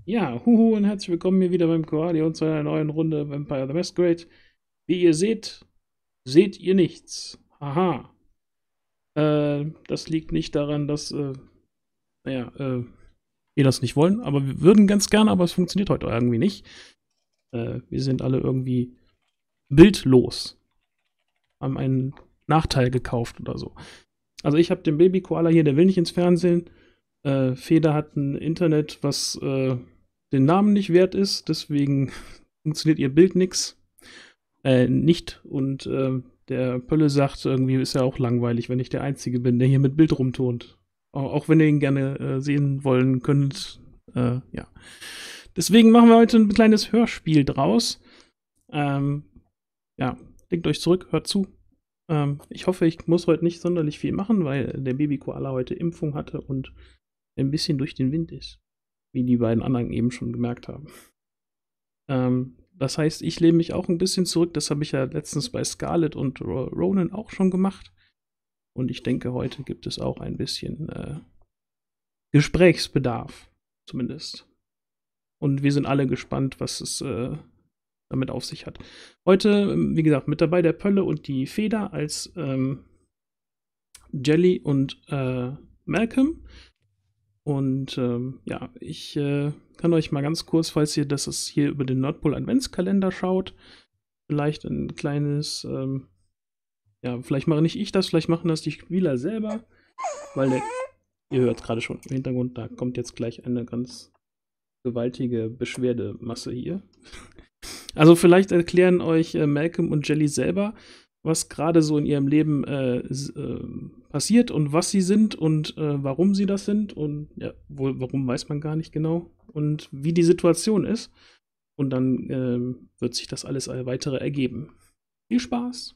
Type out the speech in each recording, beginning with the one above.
Ja, huhu und herzlich willkommen hier wieder beim Koali und zu einer neuen Runde Vampire the Masquerade. Wie ihr seht, seht ihr nichts. Haha. Das liegt nicht daran, dass, naja, wir das nicht wollen, aber wir würden ganz gerne, aber es funktioniert heute irgendwie nicht. Wir sind alle irgendwie bildlos. Haben einen Nachteil gekauft oder so. Also ich habe den Baby-Koala hier, der will nicht ins Fernsehen. Feder hat ein Internet, was den Namen nicht wert ist, deswegen funktioniert ihr Bild nix. Nicht. Und der Pölle sagt, irgendwie ist ja auch langweilig, wenn ich der Einzige bin, der hier mit Bild rumturnt. Auch wenn ihr ihn gerne sehen wollen könnt. Ja. Deswegen machen wir heute ein kleines Hörspiel draus. Ähm, ja, legt euch zurück, hört zu. Ich hoffe, ich muss heute nicht sonderlich viel machen, weil der Baby-Koala heute Impfung hatte und ein bisschen durch den Wind ist. Wie die beiden anderen eben schon gemerkt haben. Das heißt, ich lehne mich auch ein bisschen zurück. Das habe ich ja letztens bei Scarlett und Ronan auch schon gemacht. Und ich denke, heute gibt es auch ein bisschen Gesprächsbedarf, zumindest. Und wir sind alle gespannt, was es damit auf sich hat. Heute, wie gesagt, mit dabei der Pölle und die Feder als Jelly und Malcolm. Und ja, ich kann euch mal ganz kurz, falls ihr das ist, hier über den Nordpol Adventskalender schaut, vielleicht ein kleines, ja, vielleicht mache nicht ich das, vielleicht machen das die Spieler selber, weil ihr hört gerade schon im Hintergrund, da kommt jetzt gleich eine ganz gewaltige Beschwerdemasse hier. Also vielleicht erklären euch Malcolm und Jelly selber, was gerade so in ihrem Leben passiert und was sie sind und warum sie das sind und ja, wohl warum weiß man gar nicht genau und wie die Situation ist. Und dann wird sich das alles weitere ergeben. Viel Spaß!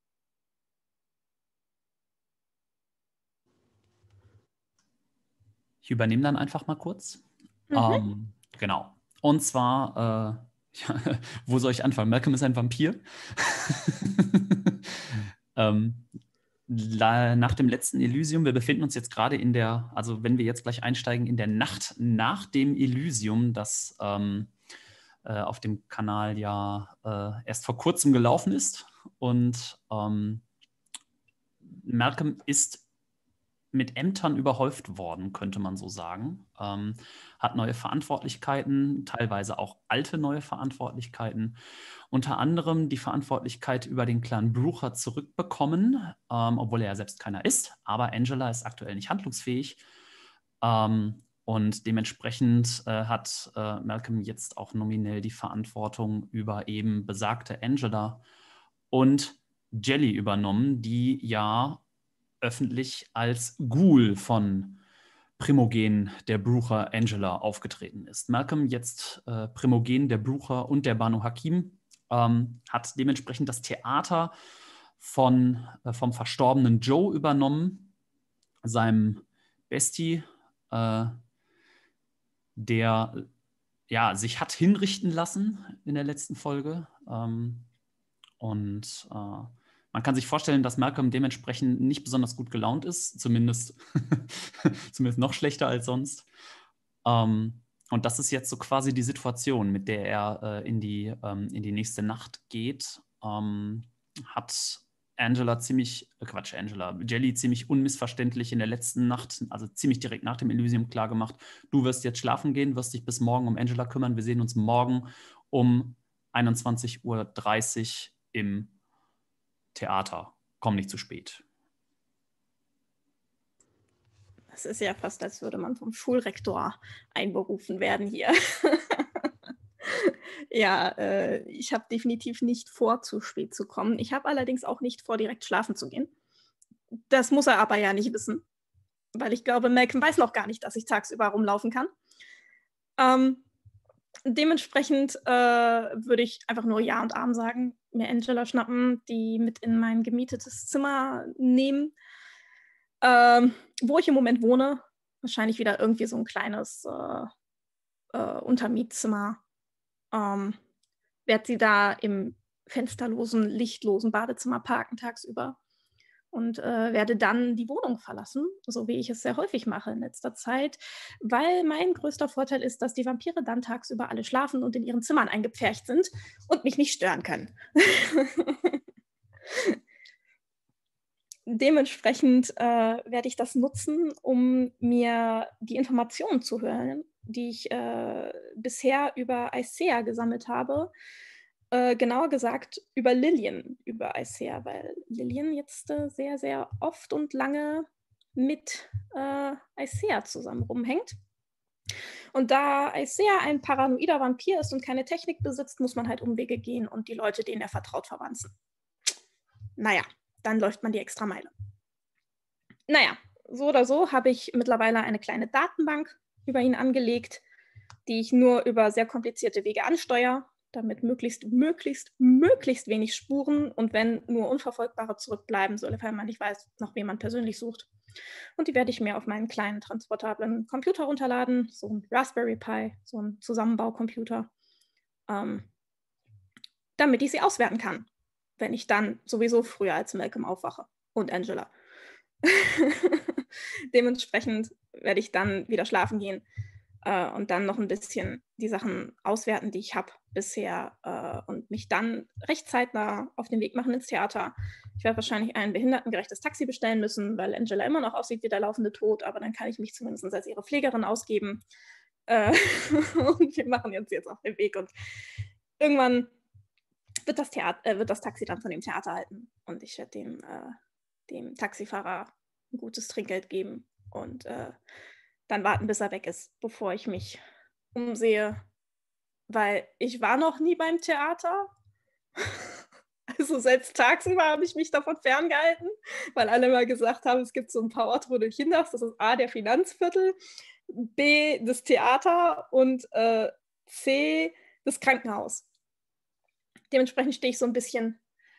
Ich übernehme dann einfach mal kurz. Mhm. Genau. Und zwar, ja, wo soll ich anfangen? Malcolm ist ein Vampir. Nach dem letzten Elysium, wir befinden uns jetzt gerade in der, also wenn wir jetzt gleich einsteigen, in der Nacht nach dem Elysium, das auf dem Kanal ja erst vor kurzem gelaufen ist. Und Malcolm ist mit Ämtern überhäuft worden, könnte man so sagen. Hat neue Verantwortlichkeiten, teilweise auch alte neue Verantwortlichkeiten. Unter anderem die Verantwortlichkeit über den Clan Brucher zurückbekommen, obwohl er ja selbst keiner ist. Aber Angela ist aktuell nicht handlungsfähig. Und dementsprechend hat Malcolm jetzt auch nominell die Verantwortung über eben besagte Angela und Jelly übernommen, die ja öffentlich als Ghoul von Primogen der Brucher Angela aufgetreten ist. Malcolm, jetzt Primogen der Brucher und der Banu Hakim, hat dementsprechend das Theater vom verstorbenen Joe übernommen, seinem Bestie, der ja, sich hat hinrichten lassen in der letzten Folge. Und man kann sich vorstellen, dass Malcolm dementsprechend nicht besonders gut gelaunt ist, zumindest, zumindest noch schlechter als sonst. Und das ist jetzt so quasi die Situation, mit der er in die nächste Nacht geht. Hat Angela ziemlich, Quatsch, Angela, Jelly ziemlich unmissverständlich in der letzten Nacht, also ziemlich direkt nach dem Elysium klargemacht, du wirst jetzt schlafen gehen, wirst dich bis morgen um Angela kümmern. Wir sehen uns morgen um 21:30 Uhr im Theater. Komm nicht zu spät. Das ist ja fast, als würde man vom Schulrektor einberufen werden hier. Ja, ich habe definitiv nicht vor, zu spät zu kommen. Ich habe allerdings auch nicht vor, direkt schlafen zu gehen. Das muss er aber ja nicht wissen, weil ich glaube, Malcolm weiß noch gar nicht, dass ich tagsüber rumlaufen kann. Dementsprechend würde ich einfach nur Ja und Arm sagen, mir Angela schnappen, die mit in mein gemietetes Zimmer nehmen, wo ich im Moment wohne. Wahrscheinlich wieder irgendwie so ein kleines Untermietzimmer. Werde sie da im fensterlosen, lichtlosen Badezimmer parken tagsüber und werde dann die Wohnung verlassen, so wie ich es sehr häufig mache in letzter Zeit, weil mein größter Vorteil ist, dass die Vampire dann tagsüber alle schlafen und in ihren Zimmern eingepfercht sind und mich nicht stören können. Dementsprechend werde ich das nutzen, um mir die Informationen zu hören, die ich bisher über Aicea gesammelt habe. Genauer gesagt über Lillian, über Aicea, weil Lillian jetzt sehr, sehr oft und lange mit Aicea zusammen rumhängt. Und da Aicea ein paranoider Vampir ist und keine Technik besitzt, muss man halt Umwege gehen und die Leute, denen er vertraut, verwanzen. Naja, dann läuft man die extra Meile. Naja, so oder so habe ich mittlerweile eine kleine Datenbank über ihn angelegt, die ich nur über sehr komplizierte Wege ansteuere, damit möglichst wenig Spuren und wenn nur Unverfolgbare zurückbleiben, sofern man nicht weiß, nach wem man persönlich sucht. Und die werde ich mir auf meinen kleinen transportablen Computer runterladen, so ein Raspberry Pi, so ein Zusammenbaucomputer, damit ich sie auswerten kann, wenn ich dann sowieso früher als Malcolm aufwache und Angela. Dementsprechend werde ich dann wieder schlafen gehen und dann noch ein bisschen die Sachen auswerten, die ich habe bisher und mich dann recht zeitnah auf den Weg machen ins Theater. Ich werde wahrscheinlich ein behindertengerechtes Taxi bestellen müssen, weil Angela immer noch aussieht wie der laufende Tod, aber dann kann ich mich zumindest als ihre Pflegerin ausgeben. Und wir machen jetzt auf den Weg und irgendwann wird das Taxi dann von dem Theater halten und ich werde dem Taxifahrer ein gutes Trinkgeld geben und dann warten, bis er weg ist, bevor ich mich umsehe, weil ich war noch nie beim Theater. Also selbst tagsüber habe ich mich davon ferngehalten, weil alle mal gesagt haben, es gibt so ein paar Orte, wo du hindarfst. Das ist A, der Finanzviertel, B, das Theater und C, das Krankenhaus. Dementsprechend stehe ich so ein bisschen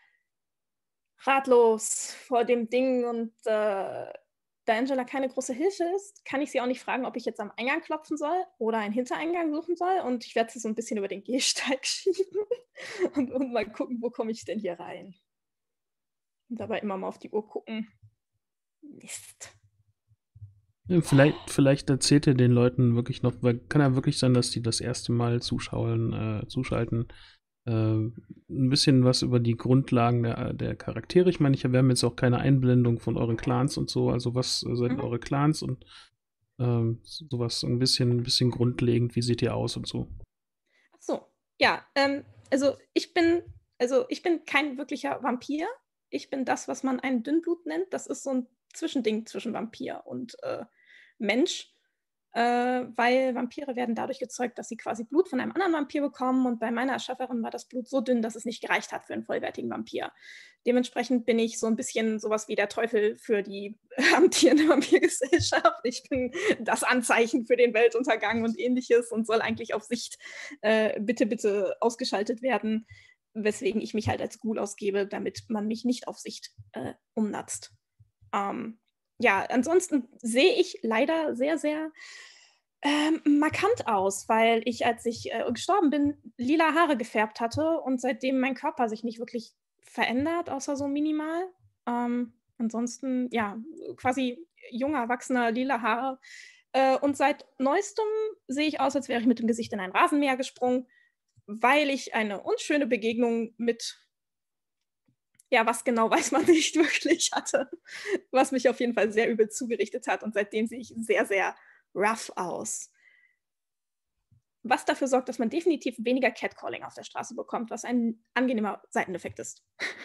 ratlos vor dem Ding und da Angela keine große Hilfe ist, kann ich sie auch nicht fragen, ob ich jetzt am Eingang klopfen soll oder einen Hintereingang suchen soll und ich werde sie so ein bisschen über den Gehsteig schieben und mal gucken, wo komme ich denn hier rein. Und dabei immer mal auf die Uhr gucken. Mist. Ja, vielleicht erzählt ihr den Leuten wirklich noch, weil kann ja wirklich sein, dass die das erste Mal zuschalten, ein bisschen was über die Grundlagen der Charaktere. Ich meine, wir haben jetzt auch keine Einblendung von euren Clans und so, also was sind eure Clans und sowas ein bisschen grundlegend, wie seht ihr aus und so. Ach so, ja, also ich bin kein wirklicher Vampir. Ich bin das, was man ein Dünnblut nennt. Das ist so ein Zwischending zwischen Vampir und Mensch. Weil Vampire werden dadurch gezeugt, dass sie quasi Blut von einem anderen Vampir bekommen und bei meiner Erschafferin war das Blut so dünn, dass es nicht gereicht hat für einen vollwertigen Vampir. Dementsprechend bin ich so ein bisschen sowas wie der Teufel für die amtierende Vampirgesellschaft. Ich bin das Anzeichen für den Weltuntergang und ähnliches und soll eigentlich auf Sicht bitte ausgeschaltet werden, weswegen ich mich halt als Ghoul ausgebe, damit man mich nicht auf Sicht umnatzt. Ja, ansonsten sehe ich leider sehr, sehr markant aus, weil ich, als ich gestorben bin, lila Haare gefärbt hatte und seitdem mein Körper sich nicht wirklich verändert, außer so minimal. Ansonsten, ja, quasi junger, erwachsener, lila Haare. Und seit neuestem sehe ich aus, als wäre ich mit dem Gesicht in ein Rasenmäher gesprungen, weil ich eine unschöne Begegnung mit ja, was genau weiß man nicht wirklich hatte, was mich auf jeden Fall sehr übel zugerichtet hat und seitdem sehe ich sehr, sehr rough aus. Was dafür sorgt, dass man definitiv weniger Catcalling auf der Straße bekommt, was ein angenehmer Seiteneffekt ist.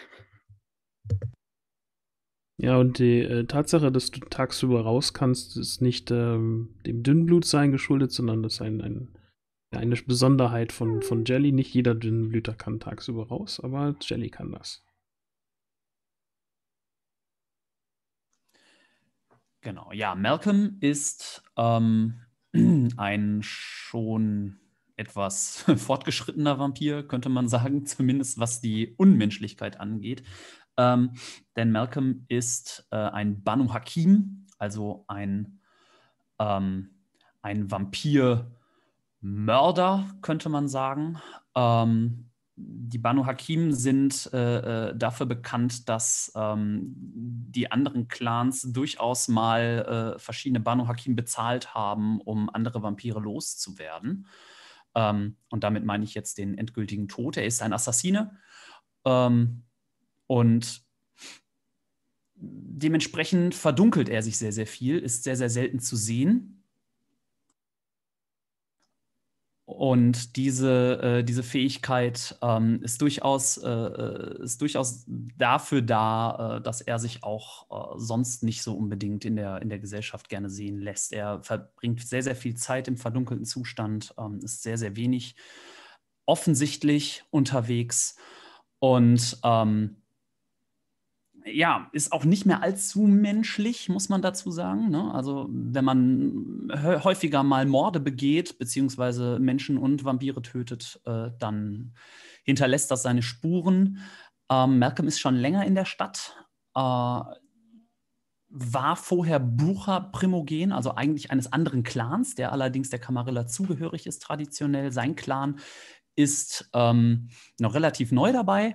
Ja, und die Tatsache, dass du tagsüber raus kannst, ist nicht dem Dünnblutsein geschuldet, sondern das ist eine Besonderheit von Jelly. Nicht jeder Dünnblüter kann tagsüber raus, aber Jelly kann das. Genau, ja, Malcolm ist ein schon etwas fortgeschrittener Vampir, könnte man sagen, zumindest was die Unmenschlichkeit angeht. Denn Malcolm ist ein Banu Hakim, also ein Vampir-Mörder, könnte man sagen. die Banu Hakim sind dafür bekannt, dass die anderen Clans durchaus mal verschiedene Banu Hakim bezahlt haben, um andere Vampire loszuwerden. Und damit meine ich jetzt den endgültigen Tod. Er ist ein Assassine. Und dementsprechend verdunkelt er sich sehr, sehr viel, ist sehr, sehr selten zu sehen. Und diese Fähigkeit ist durchaus dafür da, dass er sich auch sonst nicht so unbedingt in der Gesellschaft gerne sehen lässt. Er verbringt sehr, sehr viel Zeit im verdunkelten Zustand, ist sehr, sehr wenig offensichtlich unterwegs und ja, ist auch nicht mehr allzu menschlich, muss man dazu sagen. Ne? Also wenn man häufiger mal Morde begeht, beziehungsweise Menschen und Vampire tötet, dann hinterlässt das seine Spuren. Malcolm ist schon länger in der Stadt, war vorher Brucher-Primogen, also eigentlich eines anderen Clans, der allerdings der Camarilla zugehörig ist traditionell. Sein Clan ist noch relativ neu dabei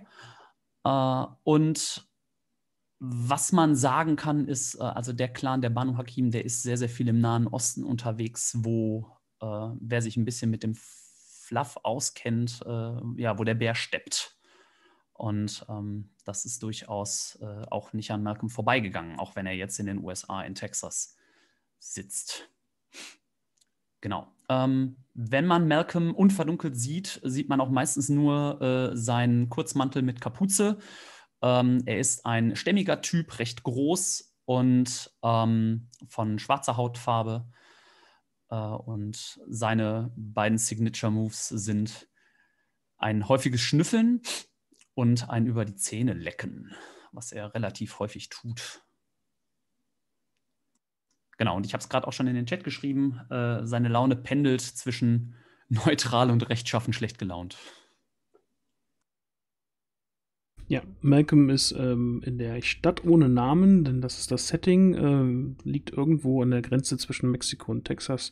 und was man sagen kann, ist, also der Clan der Banu Hakim, der ist sehr, sehr viel im Nahen Osten unterwegs, wo wer sich ein bisschen mit dem Fluff auskennt, ja, wo der Bär steppt. Und das ist durchaus auch nicht an Malcolm vorbeigegangen, auch wenn er jetzt in den USA, in Texas sitzt. Genau. Wenn man Malcolm unverdunkelt sieht, sieht man auch meistens nur seinen Kurzmantel mit Kapuze. Er ist ein stämmiger Typ, recht groß und von schwarzer Hautfarbe. Und seine beiden Signature-Moves sind ein häufiges Schnüffeln und ein über die Zähne lecken, was er relativ häufig tut. Genau, und ich habe es gerade auch schon in den Chat geschrieben, seine Laune pendelt zwischen neutral und rechtschaffen schlecht gelaunt. Ja, Malcolm ist in der Stadt ohne Namen, denn das ist das Setting, liegt irgendwo an der Grenze zwischen Mexiko und Texas.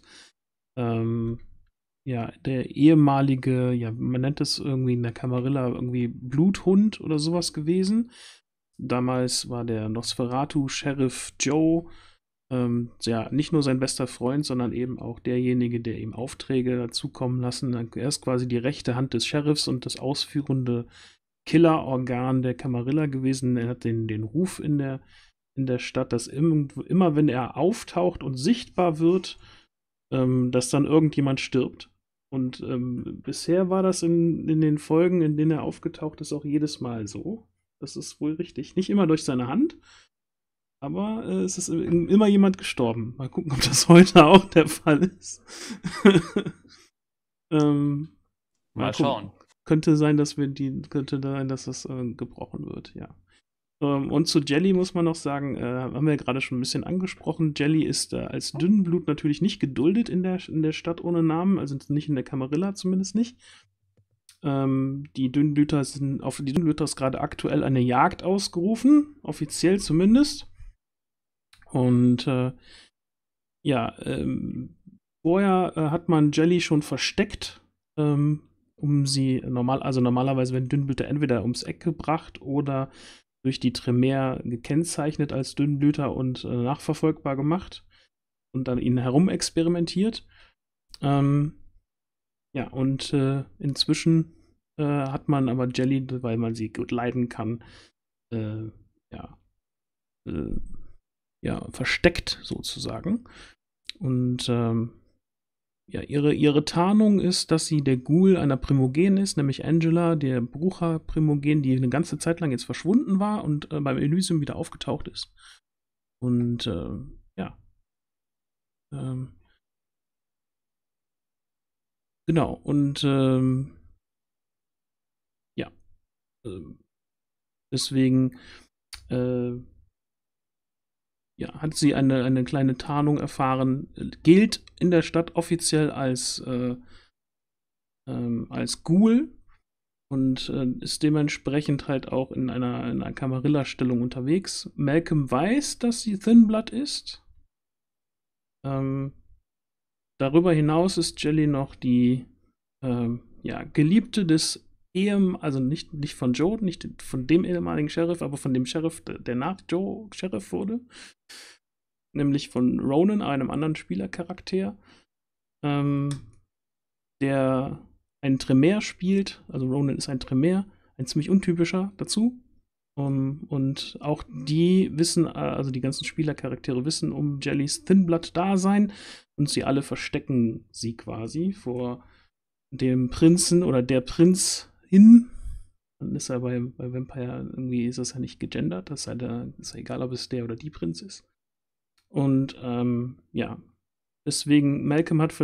Ja, der ehemalige, ja, man nennt es irgendwie in der Camarilla irgendwie Bluthund oder sowas gewesen. Damals war der Nosferatu-Sheriff Joe ja, nicht nur sein bester Freund, sondern eben auch derjenige, der ihm Aufträge dazukommen lassen. Er ist quasi die rechte Hand des Sheriffs und das ausführende Killerorgan der Camarilla gewesen. Er hat den Ruf in der Stadt, dass immer wenn er auftaucht und sichtbar wird, dass dann irgendjemand stirbt. Und bisher war das in den Folgen, in denen er aufgetaucht ist, auch jedes Mal so. Das ist wohl richtig. Nicht immer durch seine Hand, aber es ist immer jemand gestorben. Mal gucken, ob das heute auch der Fall ist. Mal schauen. Könnte sein, dass das gebrochen wird, ja. Und zu Jelly muss man noch sagen, haben wir ja gerade schon ein bisschen angesprochen, Jelly ist als Dünnblut natürlich nicht geduldet in der Stadt ohne Namen, also nicht in der Camarilla zumindest nicht. Die Dünnblüter ist gerade aktuell eine Jagd ausgerufen, offiziell zumindest. Und ja, vorher hat man Jelly schon versteckt, um sie normalerweise werden Dünnblüter entweder ums Eck gebracht oder durch die Tremere gekennzeichnet als Dünnblüter und nachverfolgbar gemacht und an ihnen herumexperimentiert. Ja, und inzwischen hat man aber Jelly, weil man sie gut leiden kann, versteckt sozusagen. Und ja, ihre Tarnung ist, dass sie der Ghoul einer Primogen ist, nämlich Angela, der Brucher-Primogen, die eine ganze Zeit lang jetzt verschwunden war und beim Elysium wieder aufgetaucht ist. Und ja. Genau, und ja. Deswegen ja, hat sie eine kleine Tarnung erfahren, gilt in der Stadt offiziell als Ghoul und ist dementsprechend halt auch in einer Camarilla-Stellung unterwegs. Malcolm weiß, dass sie Thin Blood ist. Darüber hinaus ist Jelly noch die Geliebte des also nicht von Joe, nicht von dem ehemaligen Sheriff, aber von dem Sheriff, der nach Joe Sheriff wurde. Nämlich von Ronan, einem anderen Spielercharakter, der einen Tremere spielt. Also Ronan ist ein Tremere, ein ziemlich untypischer dazu. Und auch die wissen, also die ganzen Spielercharaktere wissen um Jellys Thin Blood-Dasein und sie alle verstecken sie quasi vor dem Prinzen oder der Prinzin. Dann ist er bei Vampire, irgendwie ist das ja nicht gegendert, ist ja egal, ob es der oder die Prinz ist. Und ja, deswegen, Malcolm hat,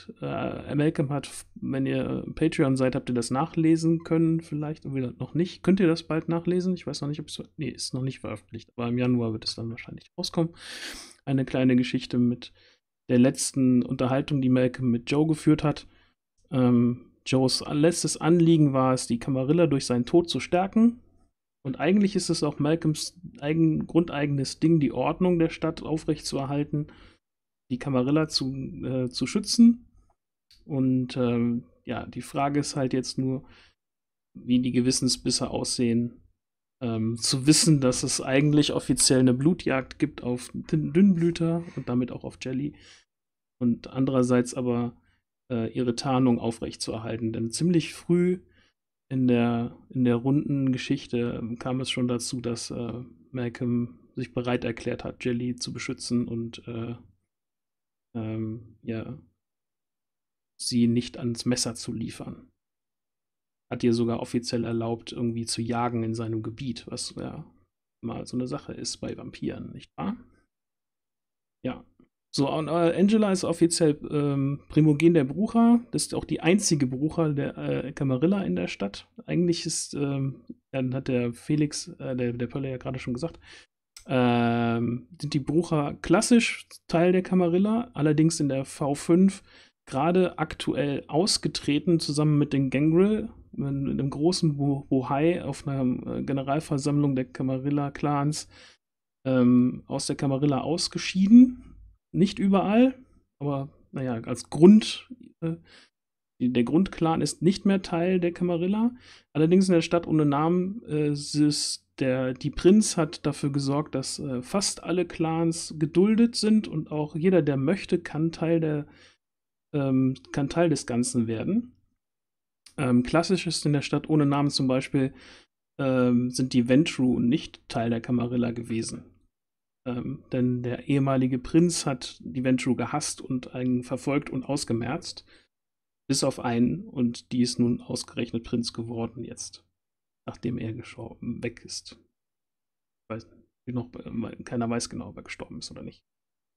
wenn ihr Patreon seid, habt ihr das nachlesen können, vielleicht, oder noch nicht. Könnt ihr das bald nachlesen? Ich weiß noch nicht, ob es, nee, ist noch nicht veröffentlicht, aber im Januar wird es dann wahrscheinlich rauskommen. Eine kleine Geschichte mit der letzten Unterhaltung, die Malcolm mit Joe geführt hat. Joes letztes Anliegen war es, die Camarilla durch seinen Tod zu stärken. Und eigentlich ist es auch Malcolms grundeigenes Ding, die Ordnung der Stadt aufrechtzuerhalten, die Camarilla zu schützen. Und ja, die Frage ist halt jetzt nur, wie die Gewissensbisse aussehen. Zu wissen, dass es eigentlich offiziell eine Blutjagd gibt auf Dünnblüter und damit auch auf Jelly. Und andererseits aber ihre Tarnung aufrechtzuerhalten. Denn ziemlich früh in der runden Geschichte kam es schon dazu, dass Malcolm sich bereit erklärt hat, Jelly zu beschützen und ja, sie nicht ans Messer zu liefern. Hat ihr sogar offiziell erlaubt, irgendwie zu jagen in seinem Gebiet, was ja mal so eine Sache ist bei Vampiren, nicht wahr? Ja. So, und Angela ist offiziell Primogen der Brucher. Das ist auch die einzige Brucher der Camarilla in der Stadt. Eigentlich ist, dann hat der Felix, der Pölle ja gerade schon gesagt, sind die Brucher klassisch Teil der Camarilla, allerdings in der V5 gerade aktuell ausgetreten, zusammen mit den Gangrel, mit einem großen Bohai auf einer Generalversammlung der Camarilla-Clans aus der Camarilla ausgeschieden. Nicht überall, aber naja, als der Grundclan ist nicht mehr Teil der Camarilla. Allerdings in der Stadt ohne Namen die Prinz hat dafür gesorgt, dass fast alle Clans geduldet sind und auch jeder, der möchte, kann Teil des Ganzen werden. Klassisch ist in der Stadt ohne Namen zum Beispiel sind die Ventrue nicht Teil der Camarilla gewesen. Denn der ehemalige Prinz hat die Ventrue gehasst und einen verfolgt und ausgemerzt. Bis auf einen, und die ist nun ausgerechnet Prinz geworden jetzt, nachdem er weg ist. Keiner weiß genau, ob er gestorben ist oder nicht.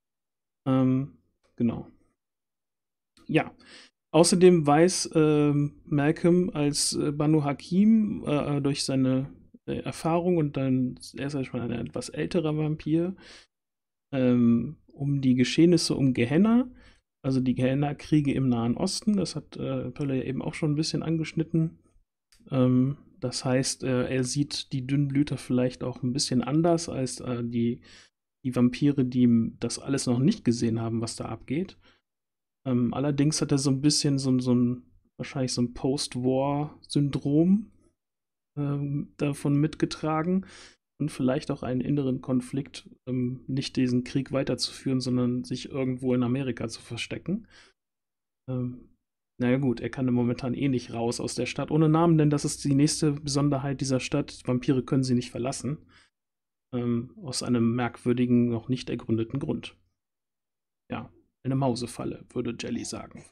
Genau. Ja. Außerdem weiß Malcolm als Banu Hakim durch seine Erfahrung und dann, er ist ja schon ein etwas älterer Vampir, um die Geschehnisse um Gehenna, also die Gehenna-Kriege im Nahen Osten, das hat Pölle ja eben auch schon ein bisschen angeschnitten. Das heißt, er sieht die Dünnblüter vielleicht auch ein bisschen anders als die Vampire, die das alles noch nicht gesehen haben, was da abgeht. Allerdings hat er so ein bisschen wahrscheinlich so ein Post-War-Syndrom davon mitgetragen und vielleicht auch einen inneren Konflikt, nicht diesen Krieg weiterzuführen, sondern sich irgendwo in Amerika zu verstecken. Naja gut, er kann momentan eh nicht raus aus der Stadt ohne Namen, denn das ist die nächste Besonderheit dieser Stadt. Vampire können sie nicht verlassen. Aus einem merkwürdigen, noch nicht ergründeten Grund. Ja, eine Mausefalle, würde Jelly sagen.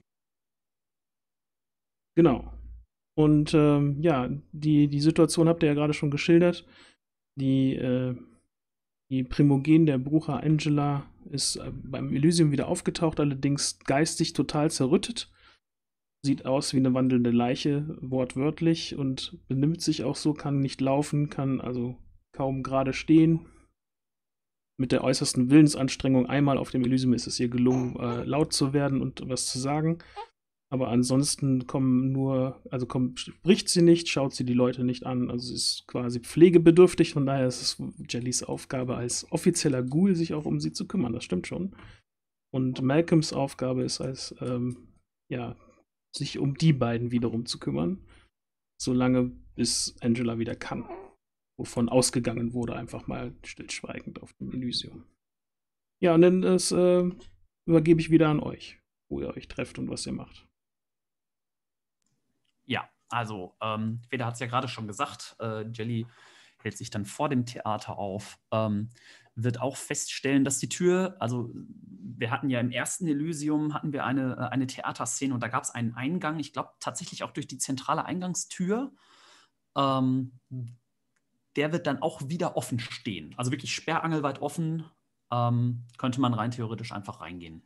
Genau. Und ja, die Situation habt ihr ja gerade schon geschildert. Die Primogen der Brucher Angela ist beim Elysium wieder aufgetaucht, allerdings geistig total zerrüttet. Sieht aus wie eine wandelnde Leiche, wortwörtlich, und benimmt sich auch so, kann nicht laufen, kann also kaum gerade stehen. Mit der äußersten Willensanstrengung einmal auf dem Elysium ist es ihr gelungen, laut zu werden und was zu sagen. Aber ansonsten spricht sie nicht, schaut sie die Leute nicht an. Also sie ist quasi pflegebedürftig, von daher ist es Jellys Aufgabe als offizieller Ghoul, sich auch um sie zu kümmern, das stimmt schon. Und Malcolms Aufgabe ist sich um die beiden wiederum zu kümmern. solange bis Angela wieder kann. Wovon ausgegangen wurde, einfach mal stillschweigend auf dem Elysium. Ja, und dann übergebe ich wieder an euch, wo ihr euch trefft und was ihr macht. Ja, also, Feder hat es ja gerade schon gesagt, Jelly hält sich dann vor dem Theater auf, wird auch feststellen, dass die Tür, also wir hatten ja im ersten Elysium hatten wir eine Theaterszene und da gab es einen Eingang, ich glaube tatsächlich auch durch die zentrale Eingangstür. Der wird dann auch wieder offen stehen. Also wirklich sperrangelweit offen, könnte man rein theoretisch einfach reingehen.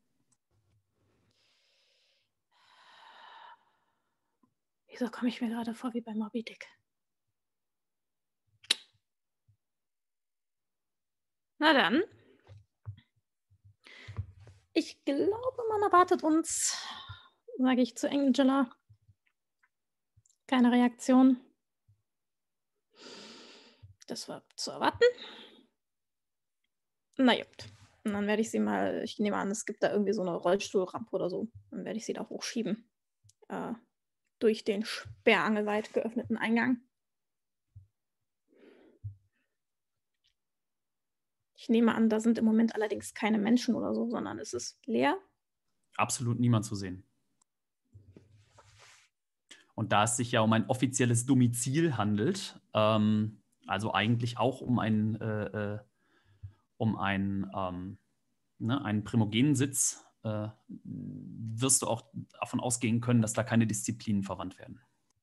Wieso komme ich mir gerade vor wie bei Moby Dick? Na dann. Ich glaube, man erwartet uns, sage ich zu Angela. Keine Reaktion. Das war zu erwarten. Na gut. Und dann werde ich sie mal, ich nehme an, es gibt da irgendwie so eine Rollstuhlrampe oder so. Dann werde ich sie da hochschieben. Durch den sperrangelweit geöffneten Eingang. Ich nehme an, da sind im Moment allerdings keine Menschen oder so, sondern es ist leer. Absolut niemand zu sehen. Und da es sich ja um ein offizielles Domizil handelt, also eigentlich auch um einen Primogenensitz, wirst du auch davon ausgehen können, dass da keine Disziplinen verwandt werden.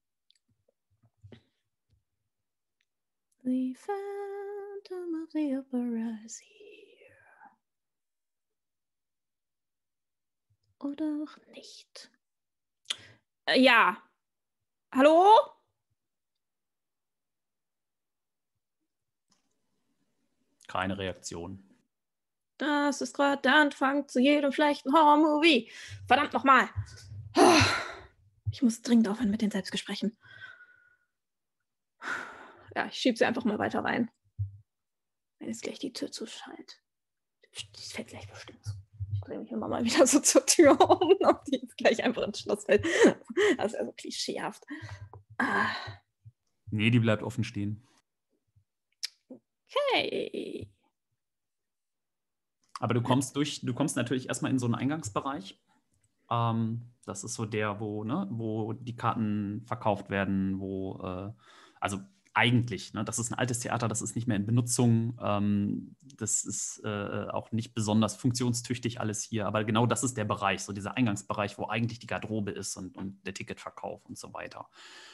The Phantom of the Opera is here. Oder auch nicht. Ja. Hallo? Keine Reaktion. Das ist gerade der Anfang zu jedem schlechten Horror-Movie. Verdammt nochmal. Ich muss dringend aufhören mit den Selbstgesprächen. Ja, ich schiebe sie einfach mal weiter rein. Wenn jetzt gleich die Tür zuschaltet. Die fällt gleich bestimmt zu. Ich drehe mich immer mal wieder so zur Tür um, ob die jetzt gleich einfach ins Schloss fällt. Das ist ja so klischeehaft. Nee, die bleibt offen stehen. Okay. Aber du kommst natürlich erstmal in so einen Eingangsbereich. Das ist so der, wo die Karten verkauft werden, also eigentlich, das ist ein altes Theater, das ist nicht mehr in Benutzung. Das ist auch nicht besonders funktionstüchtig alles hier, aber genau das ist der Bereich, so dieser Eingangsbereich, wo eigentlich die Garderobe ist und der Ticketverkauf und so weiter.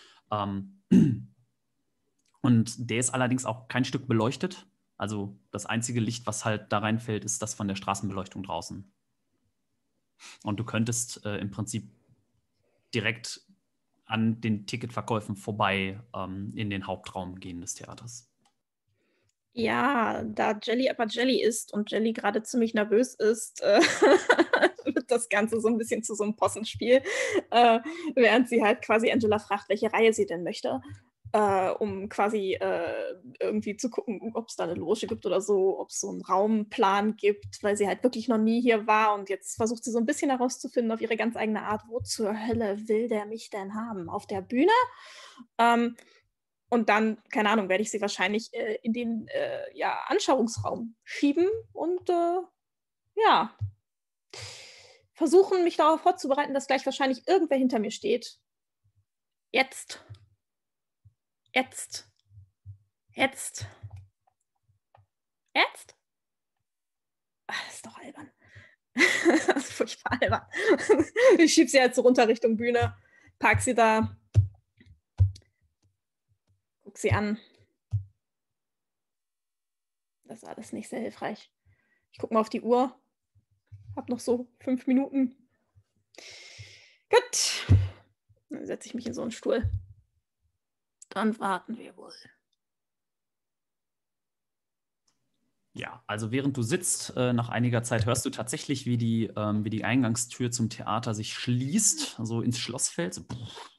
Und der ist allerdings auch kein Stück beleuchtet. Also das einzige Licht, was halt da reinfällt, ist das von der Straßenbeleuchtung draußen. Und du könntest im Prinzip direkt an den Ticketverkäufen vorbei in den Hauptraum gehen des Theaters. Ja, da Jelly aber Jelly ist und Jelly gerade ziemlich nervös ist, wird das Ganze so ein bisschen zu so einem Possenspiel, während sie halt quasi Angela fragt, welche Reihe sie denn möchte, um quasi irgendwie zu gucken, ob es da eine Loge gibt oder so, ob es so einen Raumplan gibt, weil sie halt wirklich noch nie hier war und jetzt versucht sie so ein bisschen herauszufinden auf ihre ganz eigene Art, wo zur Hölle will der mich denn haben? Auf der Bühne? Und dann, keine Ahnung, werde ich sie wahrscheinlich in den Anschauungsraum schieben und versuchen, mich darauf vorzubereiten, dass gleich wahrscheinlich irgendwer hinter mir steht. Jetzt. Ach, das ist doch albern. Das ist furchtbar albern. Ich schiebe sie halt so runter Richtung Bühne, pack sie da, guck sie an. Das ist alles nicht sehr hilfreich. Ich gucke mal auf die Uhr. Hab noch so 5 Minuten. Gut. Dann setze ich mich in so einen Stuhl. Dann warten wir wohl. Ja, also während du sitzt, nach einiger Zeit hörst du tatsächlich, wie die Eingangstür zum Theater sich schließt, so ins Schloss fällt. So,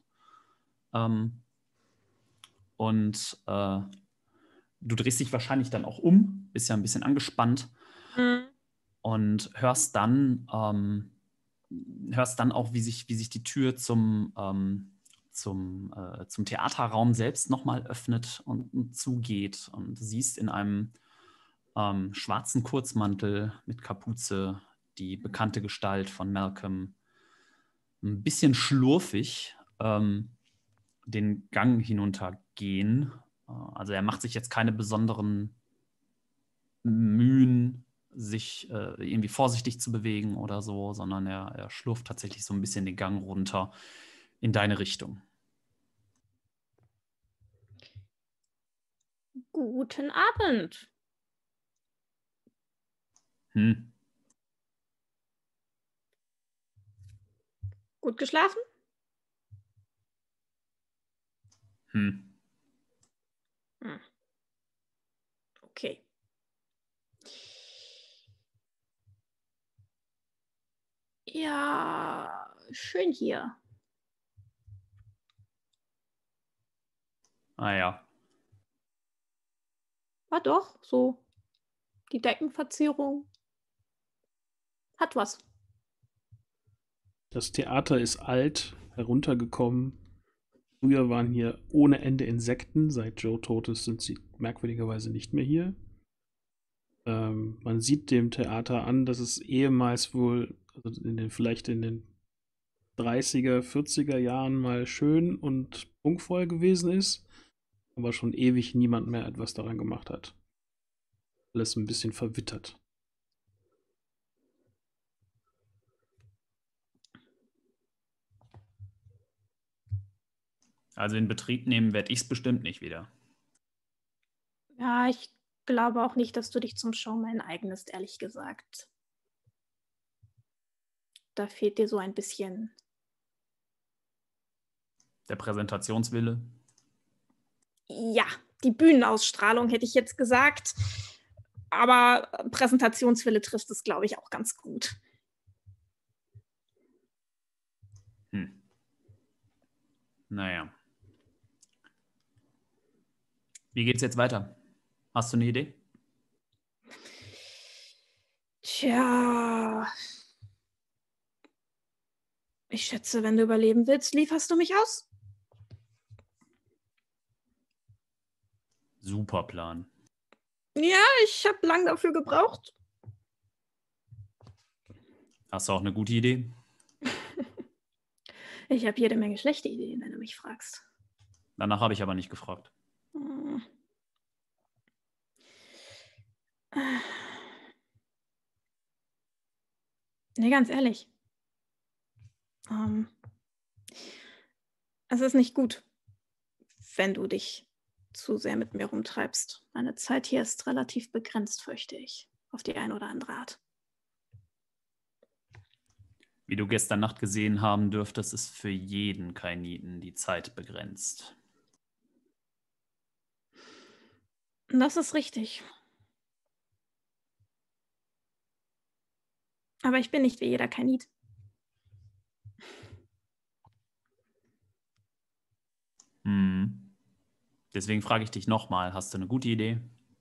und du drehst dich wahrscheinlich dann auch um, bist ja ein bisschen angespannt und hörst dann auch, wie sich die Tür zum zum Theaterraum selbst nochmal öffnet und zugeht. Und du siehst in einem schwarzen Kurzmantel mit Kapuze die bekannte Gestalt von Malcolm ein bisschen schlurfig den Gang hinuntergehen. Also er macht sich jetzt keine besonderen Mühen, sich irgendwie vorsichtig zu bewegen oder so, sondern er schlurft tatsächlich so ein bisschen den Gang runter in deine Richtung. Guten Abend. Gut geschlafen? Okay. Ja, schön hier. Ah ja. War doch so. Die Deckenverzierung hat was. Das Theater ist alt, heruntergekommen. Früher waren hier ohne Ende Insekten. Seit Joe tot ist, sind sie merkwürdigerweise nicht mehr hier. Man sieht dem Theater an, dass es ehemals wohl, also vielleicht in den 30er, 40er Jahren mal schön und prunkvoll gewesen ist, aber schon ewig niemand mehr etwas daran gemacht hat. Alles ein bisschen verwittert. Also in Betrieb nehmen werde ich es bestimmt nicht wieder. Ja, ich glaube auch nicht, dass du dich zum Showman eignest, ehrlich gesagt. Da fehlt dir so ein bisschen. Der Präsentationswille. Ja, die Bühnenausstrahlung hätte ich jetzt gesagt. Aber Präsentationswille trifft es, glaube ich, auch ganz gut. Naja. Wie geht's jetzt weiter? Hast du eine Idee? Tja. Ich schätze, wenn du überleben willst, lieferst du mich aus? Super Plan. Ja, ich habe lang dafür gebraucht. Hast du auch eine gute Idee? Ich habe jede Menge schlechte Ideen, wenn du mich fragst. Danach habe ich aber nicht gefragt. Nee, ganz ehrlich. Es ist nicht gut, wenn du dich zu sehr mit mir rumtreibst. Meine Zeit hier ist relativ begrenzt, fürchte ich. Auf die eine oder andere Art. Wie du gestern Nacht gesehen haben dürftest, ist für jeden Kainiten die Zeit begrenzt. Das ist richtig. Aber ich bin nicht wie jeder Kainit. Deswegen frage ich dich nochmal, hast du eine gute Idee?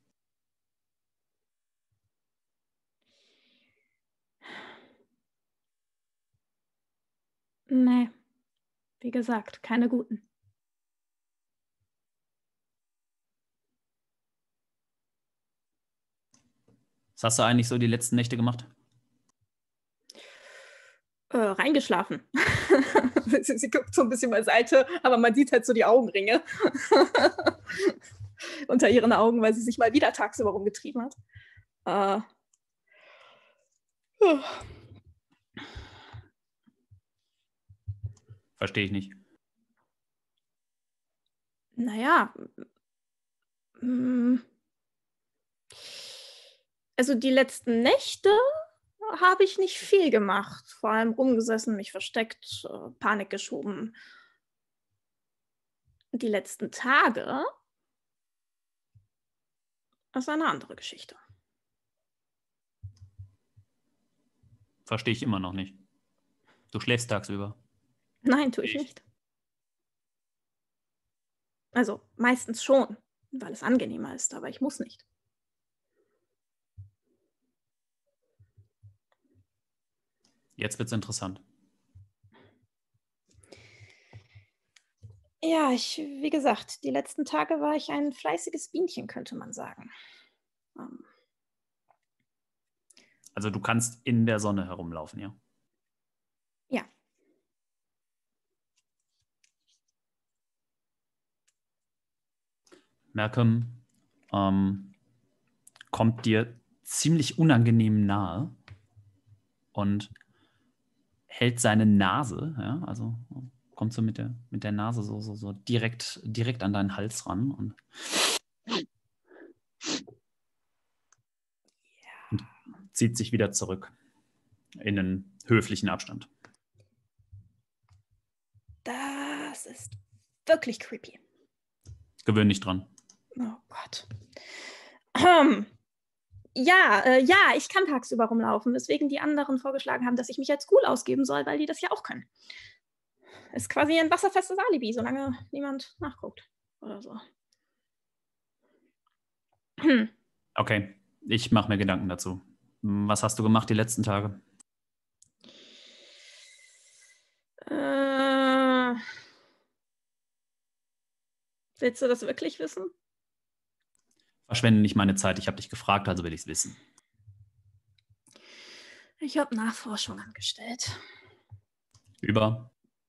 Nee, wie gesagt, keine guten. Was hast du eigentlich so die letzten Nächte gemacht? Reingeschlafen. Sie guckt so ein bisschen beiseite, aber man sieht halt so die Augenringe unter ihren Augen, weil sie sich mal wieder tagsüber rumgetrieben hat. Verstehe ich nicht. Naja. Also die letzten Nächte habe ich nicht viel gemacht. Vor allem rumgesessen, mich versteckt, Panik geschoben. Die letzten Tage ist eine andere Geschichte. Verstehe ich immer noch nicht. Du schläfst tagsüber. Nein, tue ich nicht. Also meistens schon, weil es angenehmer ist, aber ich muss nicht. Jetzt wird's interessant. Ja, wie gesagt, die letzten Tage war ich ein fleißiges Bienchen, könnte man sagen. Ähm, Also du kannst in der Sonne herumlaufen, ja? ja. Malcolm kommt dir ziemlich unangenehm nahe und hält seine Nase, ja, also kommt so mit der Nase so direkt an deinen Hals ran und zieht sich wieder zurück in einen höflichen Abstand. Das ist wirklich creepy. Gewöhn dich dran. Oh Gott. Ja, ich kann tagsüber rumlaufen, weswegen die anderen vorgeschlagen haben, dass ich mich als Ghoul ausgeben soll, weil die das ja auch können. Ist quasi ein wasserfestes Alibi, solange niemand nachguckt oder so. Okay, ich mache mir Gedanken dazu. Was hast du gemacht die letzten Tage? Willst du das wirklich wissen? Verschwende nicht meine Zeit. Ich habe dich gefragt, also will ich es wissen. Ich habe Nachforschung angestellt. Über?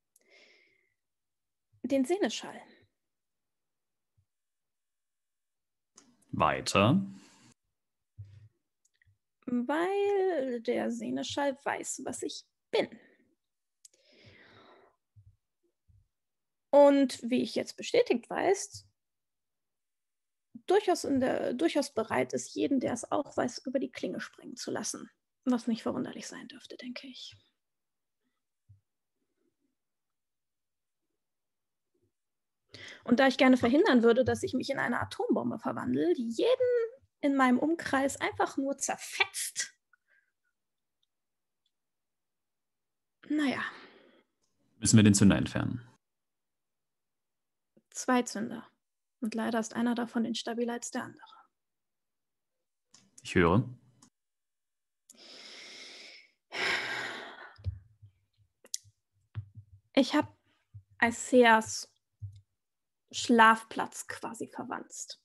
Den Seneschall. Weiter? Weil der Seneschall weiß, was ich bin. Und wie ich jetzt bestätigt weiß, durchaus bereit ist, jeden, der es auch weiß, über die Klinge springen zu lassen. Was nicht verwunderlich sein dürfte, denke ich. Und da ich gerne verhindern würde, dass ich mich in eine Atombombe verwandle, die jeden in meinem Umkreis einfach nur zerfetzt. Naja. Müssen wir den Zünder entfernen? 2 Zünder. Und leider ist einer davon instabiler als der andere. Ich höre. Ich habe Aiseas Schlafplatz quasi verwanzt.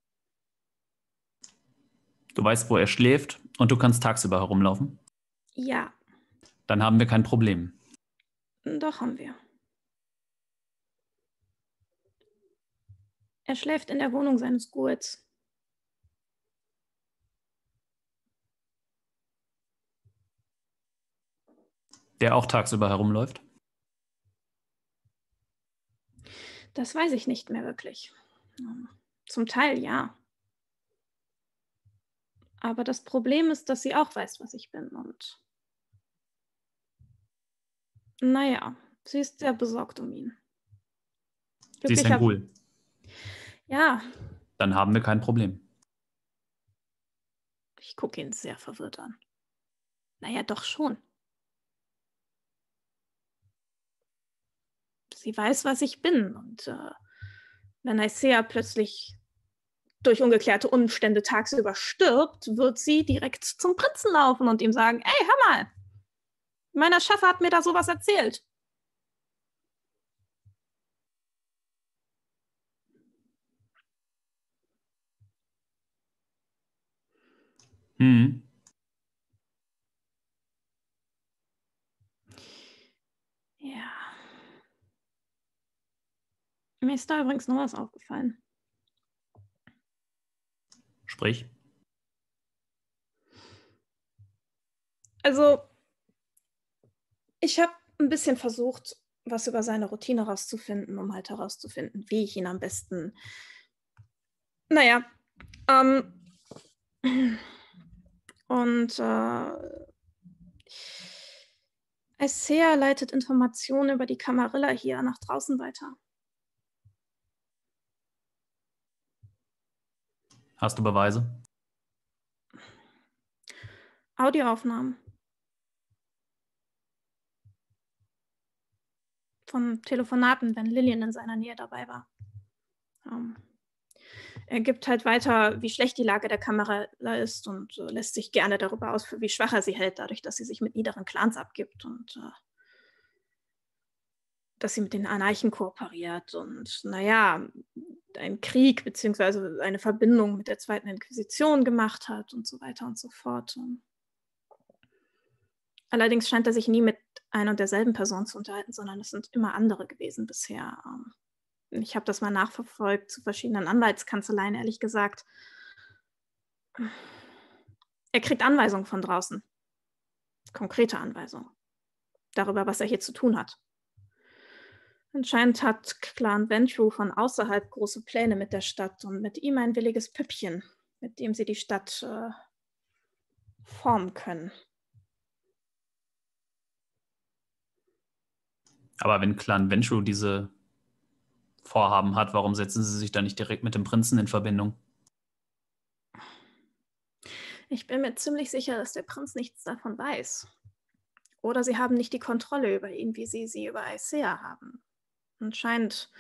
Du weißt, wo er schläft und du kannst tagsüber herumlaufen? Ja. Dann haben wir kein Problem. Doch haben wir. Er schläft in der Wohnung seines Ghouls. Der auch tagsüber herumläuft? Das weiß ich nicht mehr wirklich. Zum Teil ja. Aber das Problem ist, dass sie auch weiß, was ich bin. Und naja, sie ist sehr besorgt um ihn. Sie ist ein Ghoul. Ja. Dann haben wir kein Problem. Ich gucke ihn sehr verwirrt an. Naja, doch schon. Sie weiß, was ich bin. Und wenn Aisea plötzlich durch ungeklärte Umstände tagsüber stirbt, wird sie direkt zum Prinzen laufen und ihm sagen, ey, hör mal, meiner Schaffer hat mir da sowas erzählt. Ja. Mir ist da übrigens noch was aufgefallen. Sprich. Also, ich habe ein bisschen versucht, was über seine Routine rauszufinden, um halt herauszufinden, wie ich ihn am besten. Naja. Und Aisea leitet Informationen über die Camarilla hier nach draußen weiter. Hast du Beweise? Audioaufnahmen. Von Telefonaten, wenn Lillian in seiner Nähe dabei war. Er gibt halt weiter, wie schlecht die Lage der Camarilla ist und lässt sich gerne darüber aus, wie schwach er sie hält, dadurch, dass sie sich mit niederen Clans abgibt. Und dass sie mit den Anarchen kooperiert und naja, einen Krieg beziehungsweise eine Verbindung mit der Zweiten Inquisition gemacht hat und so weiter und so fort. Allerdings scheint er sich nie mit einer und derselben Person zu unterhalten, sondern es sind immer andere gewesen bisher. Ich habe das mal nachverfolgt zu verschiedenen Anwaltskanzleien, ehrlich gesagt. Er kriegt Anweisungen von draußen. Konkrete Anweisungen. Darüber, was er hier zu tun hat. Anscheinend hat Clan Ventrue von außerhalb große Pläne mit der Stadt und mit ihm ein williges Püppchen, mit dem sie die Stadt formen können. Aber wenn Clan Ventrue diese Vorhaben hat, warum setzen sie sich da nicht direkt mit dem Prinzen in Verbindung? Ich bin mir ziemlich sicher, dass der Prinz nichts davon weiß. Oder sie haben nicht die Kontrolle über ihn, wie sie über Aesea haben. Anscheinend.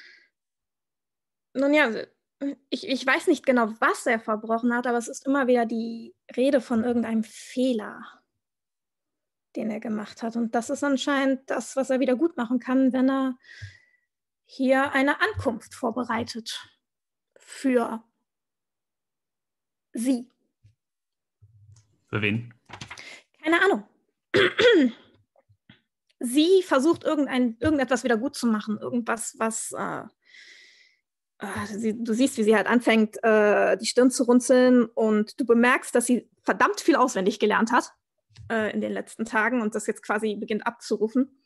Nun ja, ich weiß nicht genau, was er verbrochen hat, aber es ist immer wieder die Rede von irgendeinem Fehler, den er gemacht hat. Und das ist anscheinend das, was er wieder gut machen kann, wenn er hier eine Ankunft vorbereitet für sie. Für wen? Keine Ahnung. Sie versucht irgendetwas wieder gut zu machen. Irgendwas, was du siehst, wie sie halt anfängt, die Stirn zu runzeln und du bemerkst, dass sie verdammt viel auswendig gelernt hat in den letzten Tagen und das jetzt quasi beginnt abzurufen.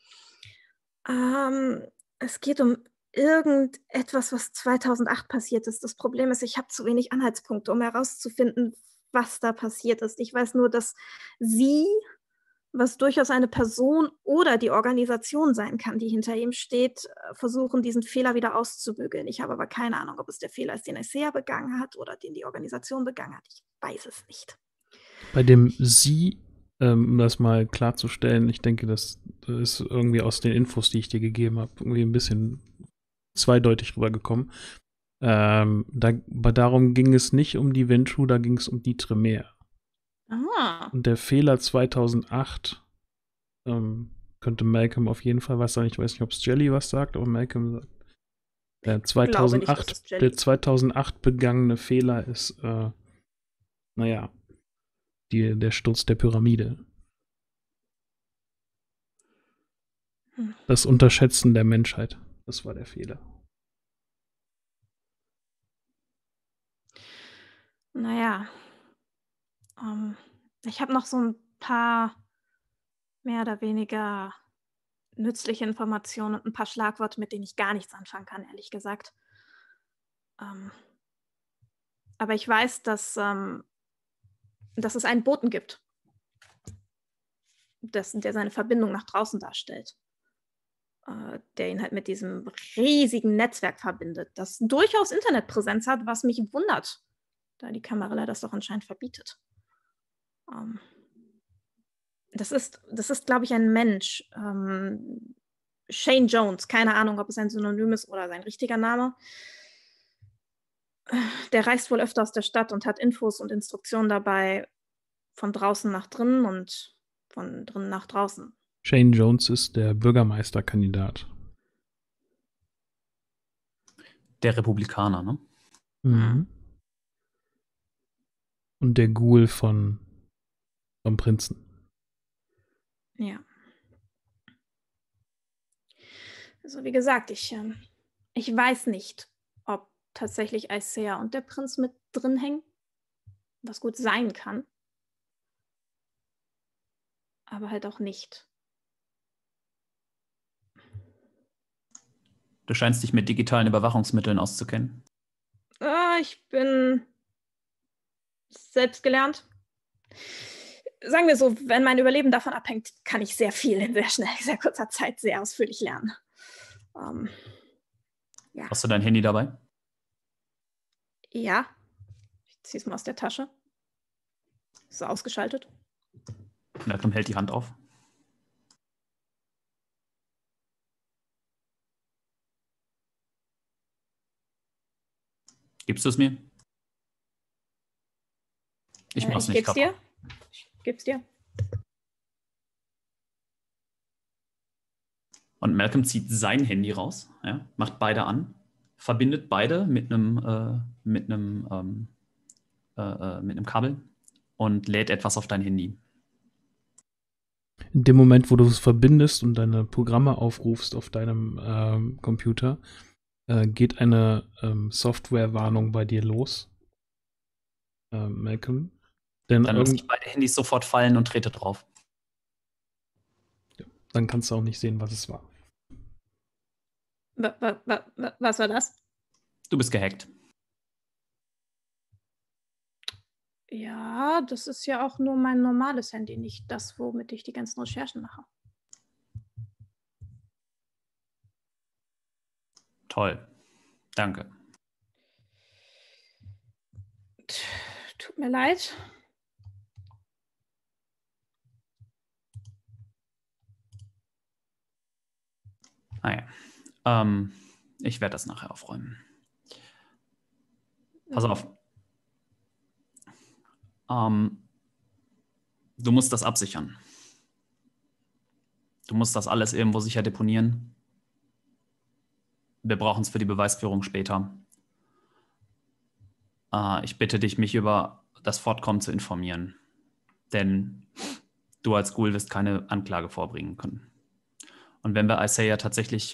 Es geht um irgendetwas, was 2008 passiert ist. Das Problem ist, ich habe zu wenig Anhaltspunkte, um herauszufinden, was da passiert ist. Ich weiß nur, dass sie, was durchaus eine Person oder die Organisation sein kann, die hinter ihm steht, versuchen, diesen Fehler wieder auszubügeln. Ich habe aber keine Ahnung, ob es der Fehler ist, den Aesea begangen hat oder den die Organisation begangen hat. Ich weiß es nicht. Bei dem Sie, um das mal klarzustellen, ich denke, das ist irgendwie aus den Infos, die ich dir gegeben habe, irgendwie ein bisschen zweideutig rübergekommen. Darum ging es nicht um die Ventrue, da ging es um die Tremere. Ah. Und der Fehler 2008 könnte Malcolm auf jeden Fall was sagen. Ich weiß nicht, ob es Jelly was sagt, aber Malcolm sagt, der 2008 begangene Fehler ist, der Sturz der Pyramide. Das Unterschätzen der Menschheit, das war der Fehler. Naja, ich habe noch so ein paar mehr oder weniger nützliche Informationen und ein paar Schlagworte, mit denen ich gar nichts anfangen kann, ehrlich gesagt. Aber ich weiß, dass es einen Boten gibt, der seine Verbindung nach draußen darstellt. Der ihn halt mit diesem riesigen Netzwerk verbindet, das durchaus Internetpräsenz hat, was mich wundert, da die Camarilla das doch anscheinend verbietet. Das ist, glaube ich, ein Mensch. Shane Jones, keine Ahnung, ob es ein Synonym ist oder sein richtiger Name. Der reist wohl öfter aus der Stadt und hat Infos und Instruktionen dabei, von draußen nach drinnen und von drinnen nach draußen. Shane Jones ist der Bürgermeisterkandidat. Der Republikaner, ne? Mhm. Und der Ghoul vom Prinzen. Ja. Also wie gesagt, ich weiß nicht, ob tatsächlich Aesea und der Prinz mit drin hängen, was gut sein kann. Aber halt auch nicht. Du scheinst dich mit digitalen Überwachungsmitteln auszukennen. Ich bin selbstgelernt. Sagen wir so, wenn mein Überleben davon abhängt, kann ich sehr viel in sehr kurzer Zeit sehr ausführlich lernen. Ja. Hast du dein Handy dabei? Ja. Ich ziehe es mal aus der Tasche. Ist ausgeschaltet. Malcolm hält die Hand auf. Gibst du es mir? Ich mach's nicht kaputt. Dir. Ich geb's dir. Und Malcolm zieht sein Handy raus, ja, macht beide an, verbindet beide mit einem Kabel und lädt etwas auf dein Handy. In dem Moment, wo du es verbindest und deine Programme aufrufst auf deinem Computer, geht eine Softwarewarnung bei dir los, Malcolm. Dann lasse ich beide Handys sofort fallen und trete drauf. Dann kannst du auch nicht sehen, was es war. Was war das? Du bist gehackt. Ja, das ist ja auch nur mein normales Handy, nicht das, womit ich die ganzen Recherchen mache. Toll. Danke. Tut mir leid. Naja. Ich werde das nachher aufräumen. Pass auf. Du musst das absichern. Du musst das alles irgendwo sicher deponieren. Wir brauchen es für die Beweisführung später. Ich bitte dich, mich über das Fortkommen zu informieren. Denn du als Ghoul wirst keine Anklage vorbringen können. Und wenn wir Isaiah tatsächlich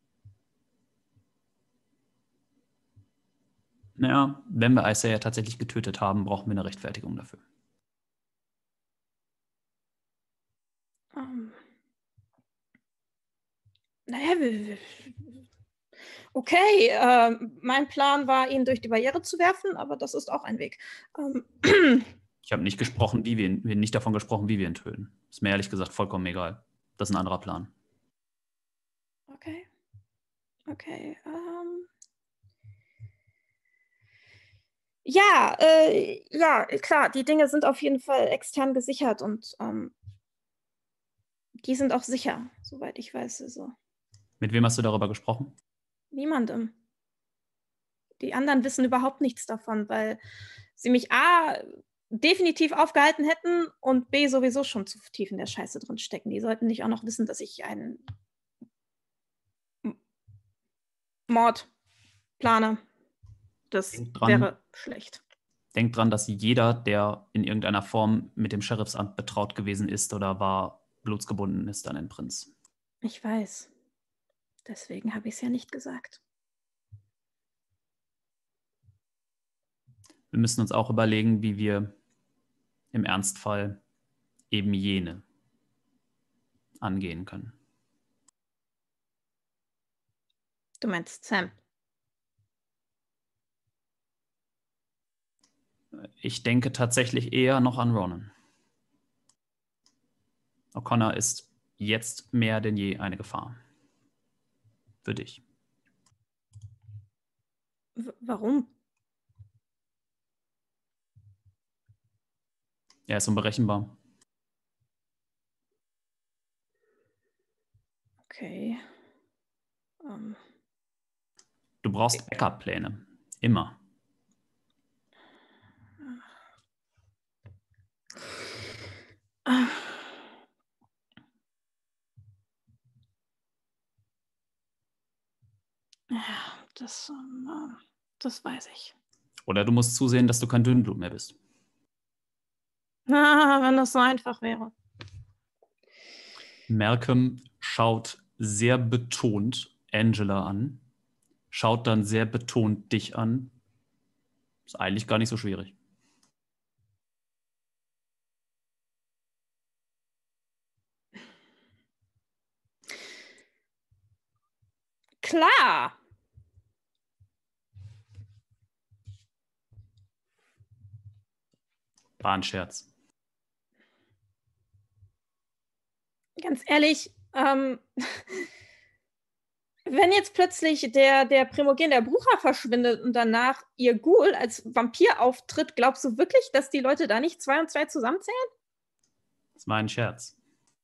getötet haben, brauchen wir eine Rechtfertigung dafür. Naja, okay, mein Plan war, ihn durch die Barriere zu werfen, aber das ist auch ein Weg. Ich habe nicht davon gesprochen, wie wir ihn töten. Ist mir ehrlich gesagt vollkommen egal. Das ist ein anderer Plan. Okay. Ja, klar, die Dinge sind auf jeden Fall extern gesichert und die sind auch sicher, soweit ich weiß. Also. Mit wem hast du darüber gesprochen? Niemandem. Die anderen wissen überhaupt nichts davon, weil sie mich A, definitiv aufgehalten hätten und B, sowieso schon zu tief in der Scheiße drin stecken. Die sollten nicht auch noch wissen, dass ich einen Mord plane. Das wäre schlecht. Denk dran, dass jeder, der in irgendeiner Form mit dem Sheriffsamt betraut gewesen ist oder war, blutsgebunden ist an den Prinz. Ich weiß. Deswegen habe ich es ja nicht gesagt. Wir müssen uns auch überlegen, wie wir im Ernstfall eben jene angehen können. Du meinst Sam? Ich denke tatsächlich eher noch an Ronan. O'Connor ist jetzt mehr denn je eine Gefahr. Für dich. Warum? Er ist unberechenbar. Okay. Du brauchst Backup-Pläne. Immer. Ja, das weiß ich. Oder du musst zusehen, dass du kein Dünnblut mehr bist. Wenn das so einfach wäre. Malcolm schaut sehr betont Angela an, schaut dann sehr betont dich an. Ist eigentlich gar nicht so schwierig. Klar. War ein Scherz. Ganz ehrlich, wenn jetzt plötzlich der Primogen der Brucher verschwindet und danach ihr Ghoul als Vampir auftritt, glaubst du wirklich, dass die Leute da nicht 2 und 2 zusammenzählen? Das war ein Scherz.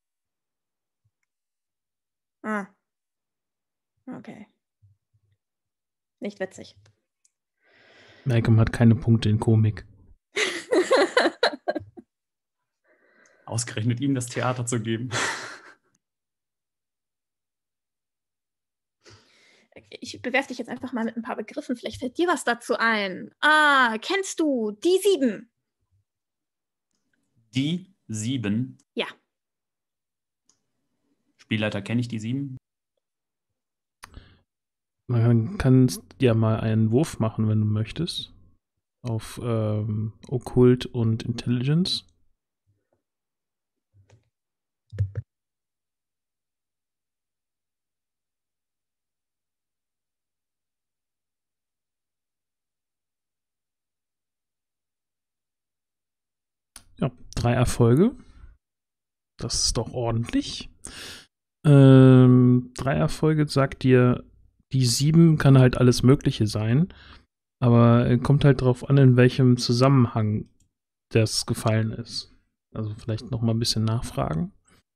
Ah. Okay. Nicht witzig. Malcolm hat keine Punkte in Komik. Ausgerechnet ihm das Theater zu geben. bewerfe dich jetzt einfach mal mit ein paar Begriffen. Vielleicht fällt dir was dazu ein. Kennst du die 7? Die 7. Ja. Spielleiter, kenne ich die 7? Man kann ja mal einen Wurf machen, wenn du möchtest. Auf Okkult und Intelligence. Ja, 3 Erfolge. Das ist doch ordentlich. 3 Erfolge sagt dir, die 7 kann halt alles Mögliche sein. Aber kommt halt drauf an, in welchem Zusammenhang das gefallen ist. Also vielleicht noch mal ein bisschen nachfragen.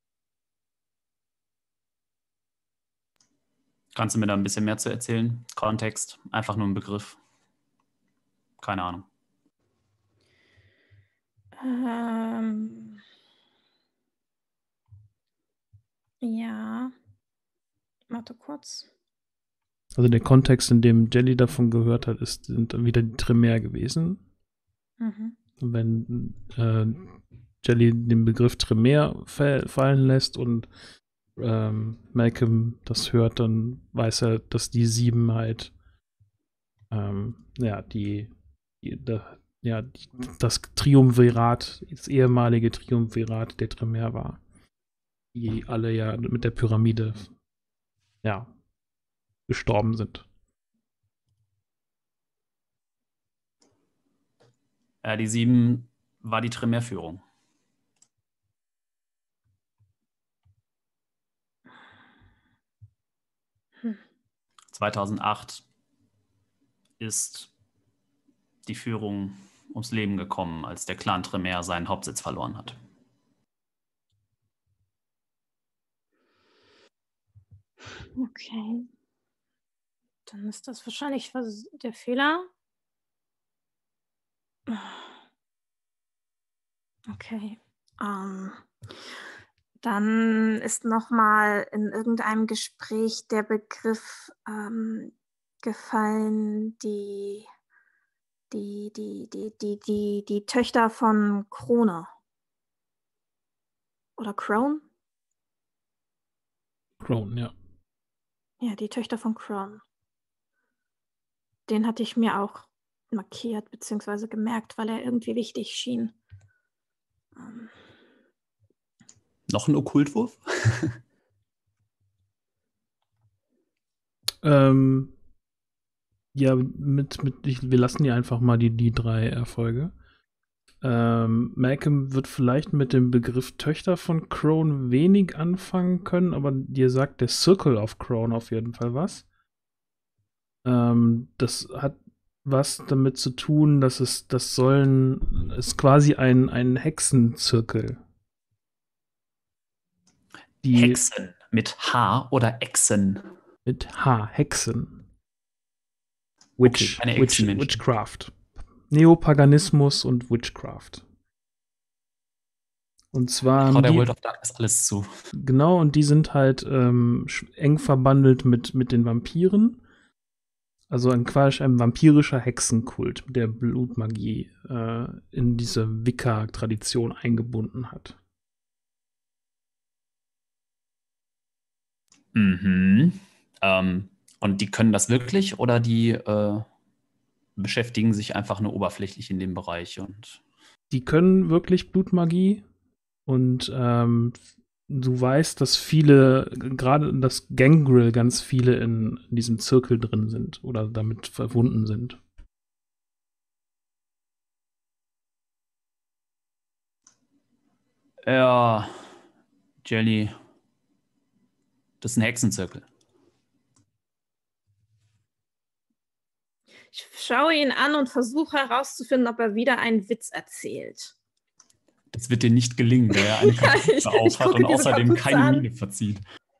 Kannst du mir da ein bisschen mehr zu erzählen? Kontext, einfach nur ein Begriff. Keine Ahnung. Ja. Warte kurz. Also der Kontext, in dem Jelly davon gehört hat, sind wieder die Tremere gewesen. Mhm. Wenn Jelly den Begriff Tremere fallen lässt und Malcolm das hört, dann weiß er, dass die 7 halt das Triumvirat, das ehemalige Triumvirat der Tremere war. Die alle ja mit der Pyramide gestorben sind. Ja, die 7 war die Tremere-Führung. Hm. 2008 ist die Führung ums Leben gekommen, als der Clan Tremere seinen Hauptsitz verloren hat. Okay. Dann ist das wahrscheinlich der Fehler. Okay. Dann ist nochmal in irgendeinem Gespräch der Begriff gefallen, die Töchter von Krone. Oder Crone? Crone, ja. Ja, die Töchter von Crone. Den hatte ich mir auch markiert bzw. gemerkt, weil er irgendwie wichtig schien. Noch ein Okkultwurf? Ja, wir lassen hier einfach mal die 3 Erfolge. Malcolm wird vielleicht mit dem Begriff Töchter von Crone wenig anfangen können, aber dir sagt der Circle of Crone auf jeden Fall was. Das hat was damit zu tun, dass ist quasi ein Hexenzirkel. Hexen mit H oder Echsen? Mit H, Hexen. Witchcraft. Neopaganismus und Witchcraft. Und zwar der World of Darkness alles zu. Genau, und die sind halt eng verbandelt mit den Vampiren. Also quasi ein vampirischer Hexenkult, der Blutmagie in diese Wicca-Tradition eingebunden hat. Mhm. Und die können das wirklich oder die beschäftigen sich einfach nur oberflächlich in dem Bereich? Die können wirklich Blutmagie und du weißt, dass gerade das Gangrel, ganz viele in diesem Zirkel drin sind oder damit verbunden sind. Ja, Jelly, das ist ein Hexenzirkel. Ich schaue ihn an und versuche herauszufinden, ob er wieder einen Witz erzählt. Das wird dir nicht gelingen, da er eine Kapuze aufhat und außerdem keine Miene verzieht.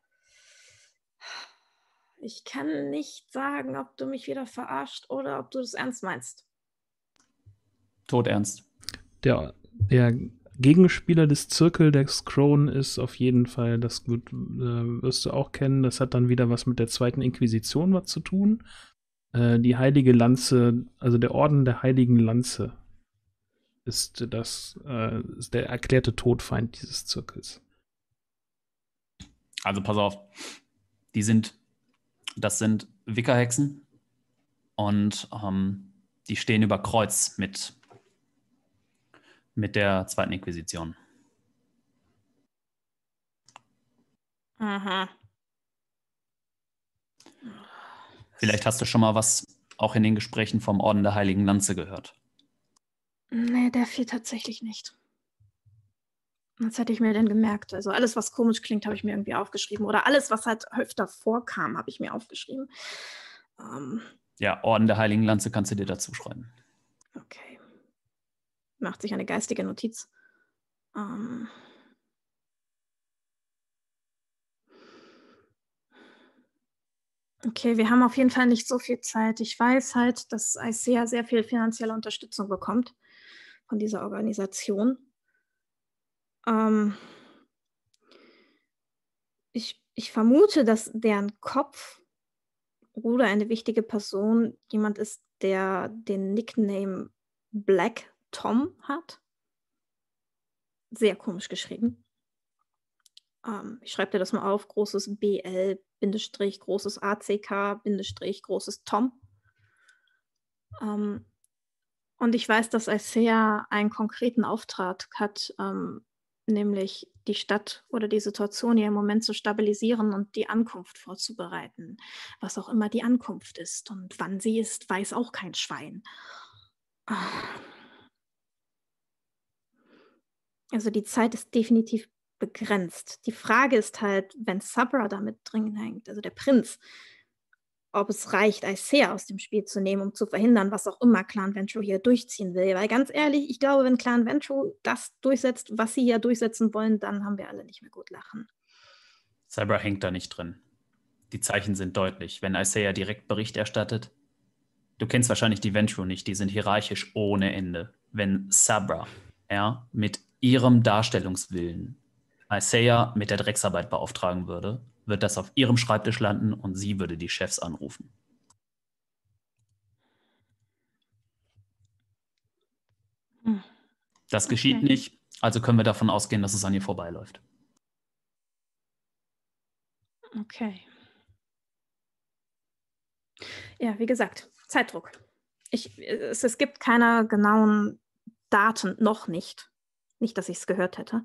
Ich kann nicht sagen, ob du mich wieder verarscht oder ob du das ernst meinst. Todernst. Der Gegenspieler des Zirkel des Crone ist auf jeden Fall, das wirst du auch kennen, das hat dann wieder was mit der zweiten Inquisition was zu tun. Die Heilige Lanze, also der Orden der Heiligen Lanze ist ist der erklärte Todfeind dieses Zirkels. Also pass auf, das sind Wickerhexen und die stehen über Kreuz mit der zweiten Inquisition. Aha. Vielleicht hast du schon mal was auch in den Gesprächen vom Orden der Heiligen Lanze gehört. Nee, der fiel tatsächlich nicht. Was hätte ich mir denn gemerkt? Also alles, was komisch klingt, habe ich mir irgendwie aufgeschrieben. Oder alles, was halt öfter vorkam, habe ich mir aufgeschrieben. Ja, Orden der Heiligen Lanze kannst du dir dazu schreiben. Okay. Macht sich eine geistige Notiz. Okay, wir haben auf jeden Fall nicht so viel Zeit. Ich weiß halt, dass ICEA sehr viel finanzielle Unterstützung bekommt von dieser Organisation. Ich vermute, dass deren Kopf oder eine wichtige Person jemand ist, der den Nickname Black Tom hat. Sehr komisch geschrieben. Ich schreibe dir das mal auf. Großes BL, Bindestrich, großes ACK, Bindestrich, großes Tom. Und ich weiß, dass ICEA einen konkreten Auftrag hat, nämlich die Stadt oder die Situation hier im Moment zu stabilisieren und die Ankunft vorzubereiten. Was auch immer die Ankunft ist und wann sie ist, weiß auch kein Schwein. Also die Zeit ist definitiv begrenzt. Die Frage ist halt, wenn Sabra damit drin hängt, also der Prinz, ob es reicht, ICEA aus dem Spiel zu nehmen, um zu verhindern, was auch immer Clan Ventrue hier durchziehen will. Weil ganz ehrlich, ich glaube, wenn Clan Ventrue das durchsetzt, was sie hier durchsetzen wollen, dann haben wir alle nicht mehr gut lachen. Sabra hängt da nicht drin. Die Zeichen sind deutlich. Wenn ICEA direkt Bericht erstattet, du kennst wahrscheinlich die Ventrue nicht, die sind hierarchisch ohne Ende. Wenn Sabra mit ihrem Darstellungswillen ICEA mit der Drecksarbeit beauftragen würde, wird das auf ihrem Schreibtisch landen und sie würde die Chefs anrufen. Das geschieht nicht, also können wir davon ausgehen, dass es an ihr vorbeiläuft. Okay. Ja, wie gesagt, Zeitdruck. Es gibt keine genauen Daten, noch nicht. Nicht, dass ich es gehört hätte.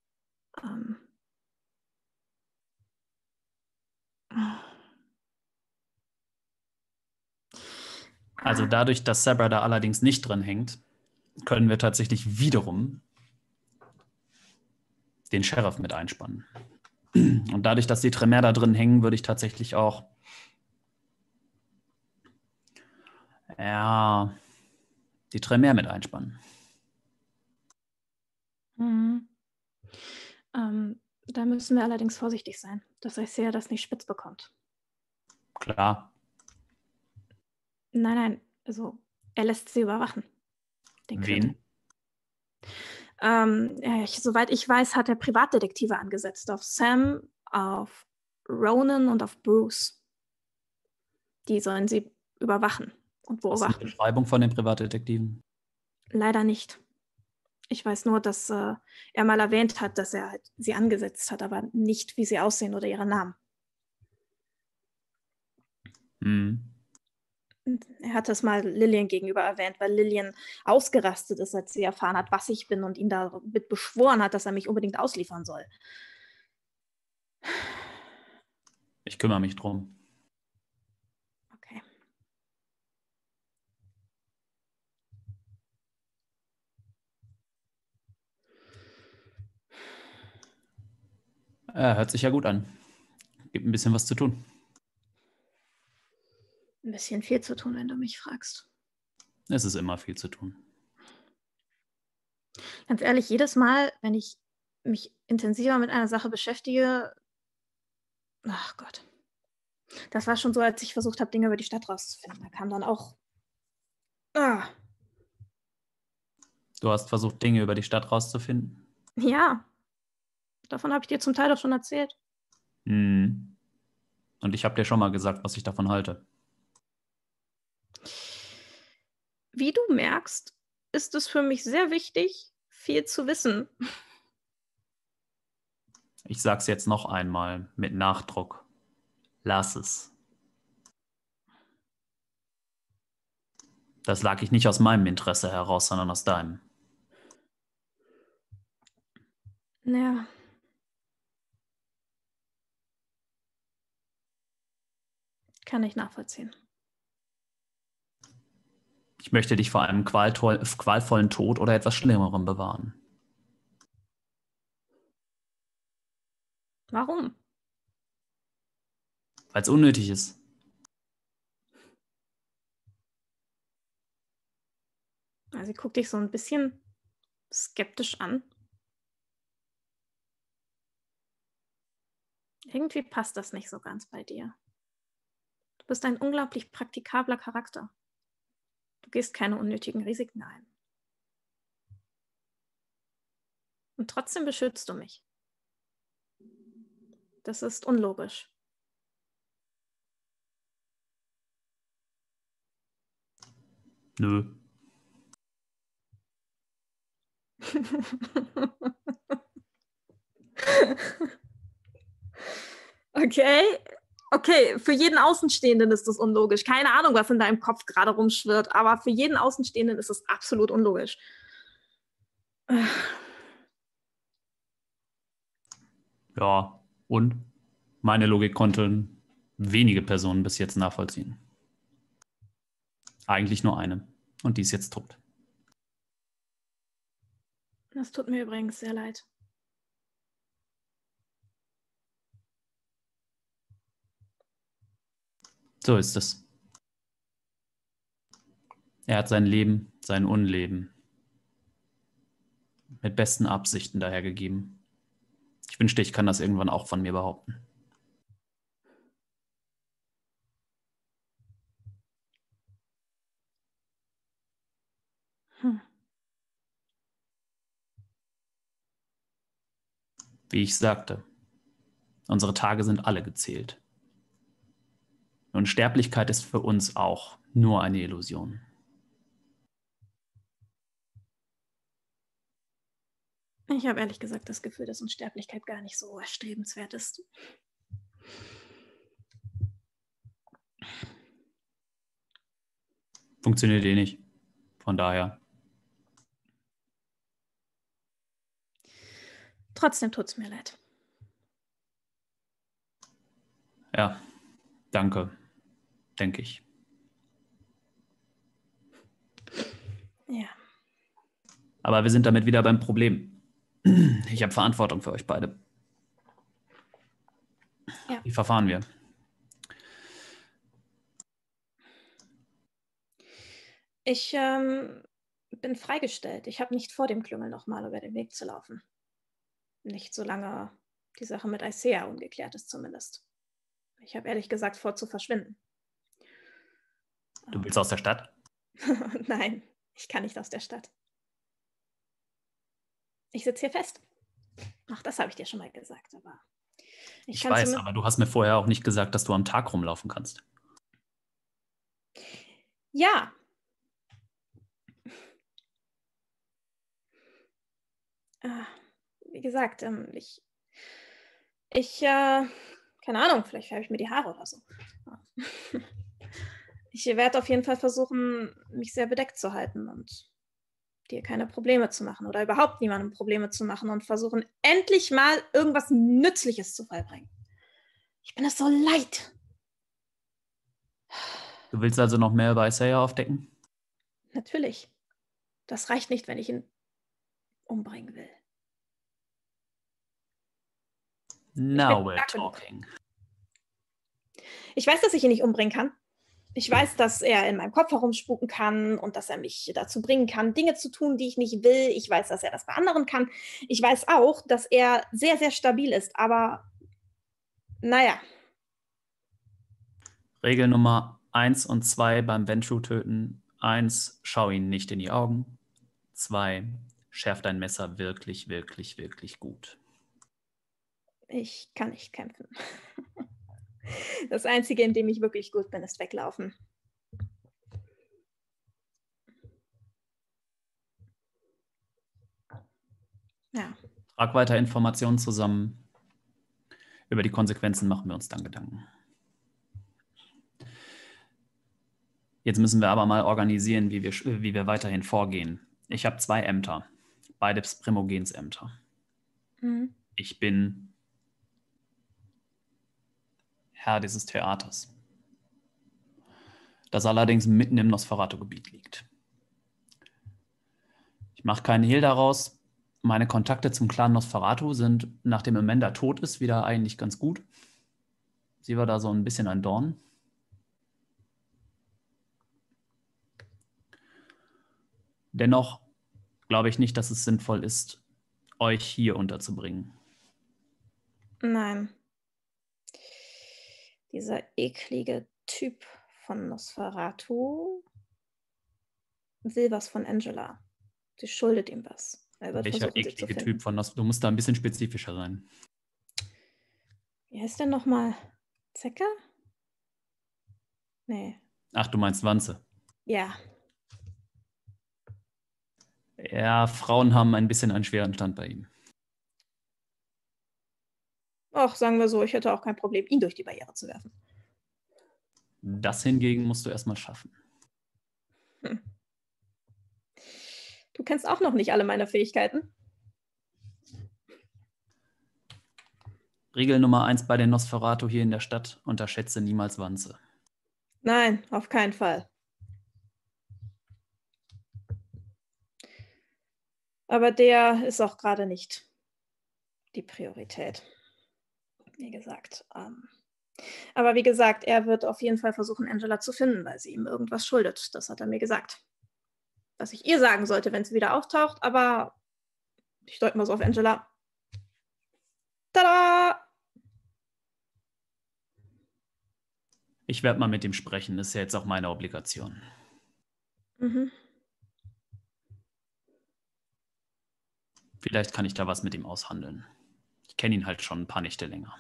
Also dadurch, dass Sabra da allerdings nicht drin hängt, können wir tatsächlich wiederum den Sheriff mit einspannen. Und dadurch, dass die Tremere da drin hängen, würde ich tatsächlich auch die Tremere mit einspannen. Da müssen wir allerdings vorsichtig sein, dass ICEA das nicht spitz bekommt. Klar. Nein, also er lässt sie überwachen. Wen? Soweit ich weiß, hat er Privatdetektive angesetzt auf Sam, auf Ronan und auf Bruce. Die sollen sie überwachen und beobachten. Was ist die Beschreibung von den Privatdetektiven? Leider nicht. Ich weiß nur, dass er mal erwähnt hat, dass er halt sie angesetzt hat, aber nicht, wie sie aussehen oder ihre Namen. Er hat das mal Lillian gegenüber erwähnt, weil Lillian ausgerastet ist, als sie erfahren hat, was ich bin und ihn damit beschworen hat, dass er mich unbedingt ausliefern soll. Ich kümmere mich drum. Okay. Hört sich ja gut an. Gibt ein bisschen was zu tun. Ein bisschen viel zu tun, wenn du mich fragst. Es ist immer viel zu tun. Ganz ehrlich, jedes Mal, wenn ich mich intensiver mit einer Sache beschäftige, ach Gott. Das war schon so, als ich versucht habe, Dinge über die Stadt rauszufinden. Da kam dann auch. Du hast versucht, Dinge über die Stadt rauszufinden? Ja, davon habe ich dir zum Teil doch schon erzählt. Hm. Und ich habe dir schon mal gesagt, was ich davon halte. Wie du merkst, ist es für mich sehr wichtig, viel zu wissen. Ich sag's jetzt noch einmal mit Nachdruck. Lass es. Das lag ich nicht aus meinem Interesse heraus, sondern aus deinem. Ja. Kann ich nachvollziehen. Ich möchte dich vor einem qualvollen Tod oder etwas Schlimmerem bewahren. Warum? Weil es unnötig ist. Also, ich gucke dich so ein bisschen skeptisch an. Irgendwie passt das nicht so ganz bei dir. Du bist ein unglaublich praktikabler Charakter. Du gehst keine unnötigen Risiken ein. Und trotzdem beschützt du mich. Das ist unlogisch. Nö. Okay. Okay, für jeden Außenstehenden ist das unlogisch. Keine Ahnung, was in deinem Kopf gerade rumschwirrt, aber für jeden Außenstehenden ist es absolut unlogisch. Ja, und? Meine Logik konnten wenige Personen bis jetzt nachvollziehen. Eigentlich nur eine. Und die ist jetzt tot. Das tut mir übrigens sehr leid. So ist es. Er hat sein Leben, sein Unleben mit besten Absichten dahergegeben. Ich wünschte, ich kann das irgendwann auch von mir behaupten. Hm. Wie ich sagte, unsere Tage sind alle gezählt. Und Sterblichkeit ist für uns auch nur eine Illusion. Ich habe ehrlich gesagt das Gefühl, dass Unsterblichkeit gar nicht so erstrebenswert ist. Funktioniert eh nicht. Von daher. Trotzdem tut es mir leid. Ja, danke, denke ich. Ja. Aber wir sind damit wieder beim Problem. Ich habe Verantwortung für euch beide. Ja. Wie verfahren wir? Ich bin freigestellt. Ich habe nicht vor, dem Klüngel nochmal über den Weg zu laufen. Nicht solange die Sache mit Isaiah ungeklärt ist, zumindest. Ich habe ehrlich gesagt vor, zu verschwinden. Du willst aus der Stadt? Nein, ich kann nicht aus der Stadt. Ich sitze hier fest. Ach, das habe ich dir schon mal gesagt, aber Ich weiß, aber du hast mir vorher auch nicht gesagt, dass du am Tag rumlaufen kannst. Ja. Wie gesagt, keine Ahnung, vielleicht färbe ich mir die Haare oder so. Ich werde auf jeden Fall versuchen, mich sehr bedeckt zu halten und dir keine Probleme zu machen oder überhaupt niemandem Probleme zu machen und versuchen, endlich mal irgendwas Nützliches zu vollbringen. Ich bin es so leid. Du willst also noch mehr über Isaiah aufdecken? Natürlich. Das reicht nicht, wenn ich ihn umbringen will. Now we're talking. Ich weiß, dass ich ihn nicht umbringen kann. Ich weiß, dass er in meinem Kopf herumspuken kann und dass er mich dazu bringen kann, Dinge zu tun, die ich nicht will. Ich weiß, dass er das bei anderen kann. Ich weiß auch, dass er sehr, sehr stabil ist. Aber naja. Regel Nummer 1 und 2 beim Ventrue töten. 1, schau ihn nicht in die Augen. 2 schärft dein Messer wirklich, wirklich, wirklich gut. Ich kann nicht kämpfen. Das Einzige, in dem ich wirklich gut bin, ist weglaufen. Ja. Trag weiter Informationen zusammen. Über die Konsequenzen machen wir uns dann Gedanken. Jetzt müssen wir aber mal organisieren, wie wir weiterhin vorgehen. Ich habe 2 Ämter, beides Primogensämter. Mhm. Ich bin Herr dieses Theaters, das allerdings mitten im Nosferatu-Gebiet liegt. Ich mache keinen Hehl daraus. Meine Kontakte zum Clan Nosferatu sind, nachdem Amanda tot ist, wieder eigentlich ganz gut. Sie war da so ein bisschen ein Dorn. Dennoch glaube ich nicht, dass es sinnvoll ist, euch hier unterzubringen. Nein. Dieser eklige Typ von Nosferatu will was von Angela. Sie schuldet ihm was. Er wird Welcher versuchen, sie zu eklige finden. Typ von Nosferatu? Du musst da ein bisschen spezifischer sein. Wie heißt der nochmal? Zecker? Nee. Ach, du meinst Wanze. Ja. Ja, Frauen haben ein bisschen einen schweren Stand bei ihm. Ach, sagen wir so, ich hätte auch kein Problem, ihn durch die Barriere zu werfen. Das hingegen musst du erstmal schaffen. Hm. Du kennst auch noch nicht alle meiner Fähigkeiten. Regel Nummer 1 bei den Nosferatu hier in der Stadt: Unterschätze niemals Wanze. Nein, auf keinen Fall. Aber der ist auch gerade nicht die Priorität. Wie gesagt. Aber wie gesagt, er wird auf jeden Fall versuchen, Angela zu finden, weil sie ihm irgendwas schuldet. Das hat er mir gesagt. Was ich ihr sagen sollte, wenn sie wieder auftaucht, aber ich deute mal so auf Angela. Tada! Ich werde mal mit ihm sprechen, das ist ja jetzt auch meine Obligation. Mhm. Vielleicht kann ich da was mit ihm aushandeln. Ich kenne ihn halt schon ein paar Nächte länger.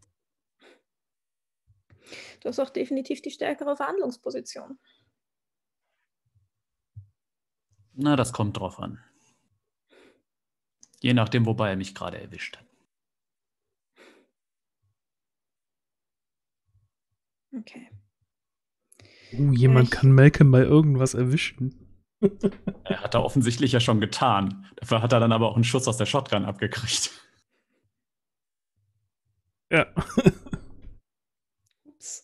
Du hast auch definitiv die stärkere Verhandlungsposition. Na, das kommt drauf an. Je nachdem, wobei er mich gerade erwischt. Okay. Jemand kann Malcolm bei irgendwas erwischen. Er hat er offensichtlich ja schon getan. Dafür hat er dann aber auch einen Schuss aus der Shotgun abgekriegt. Ja. Ups.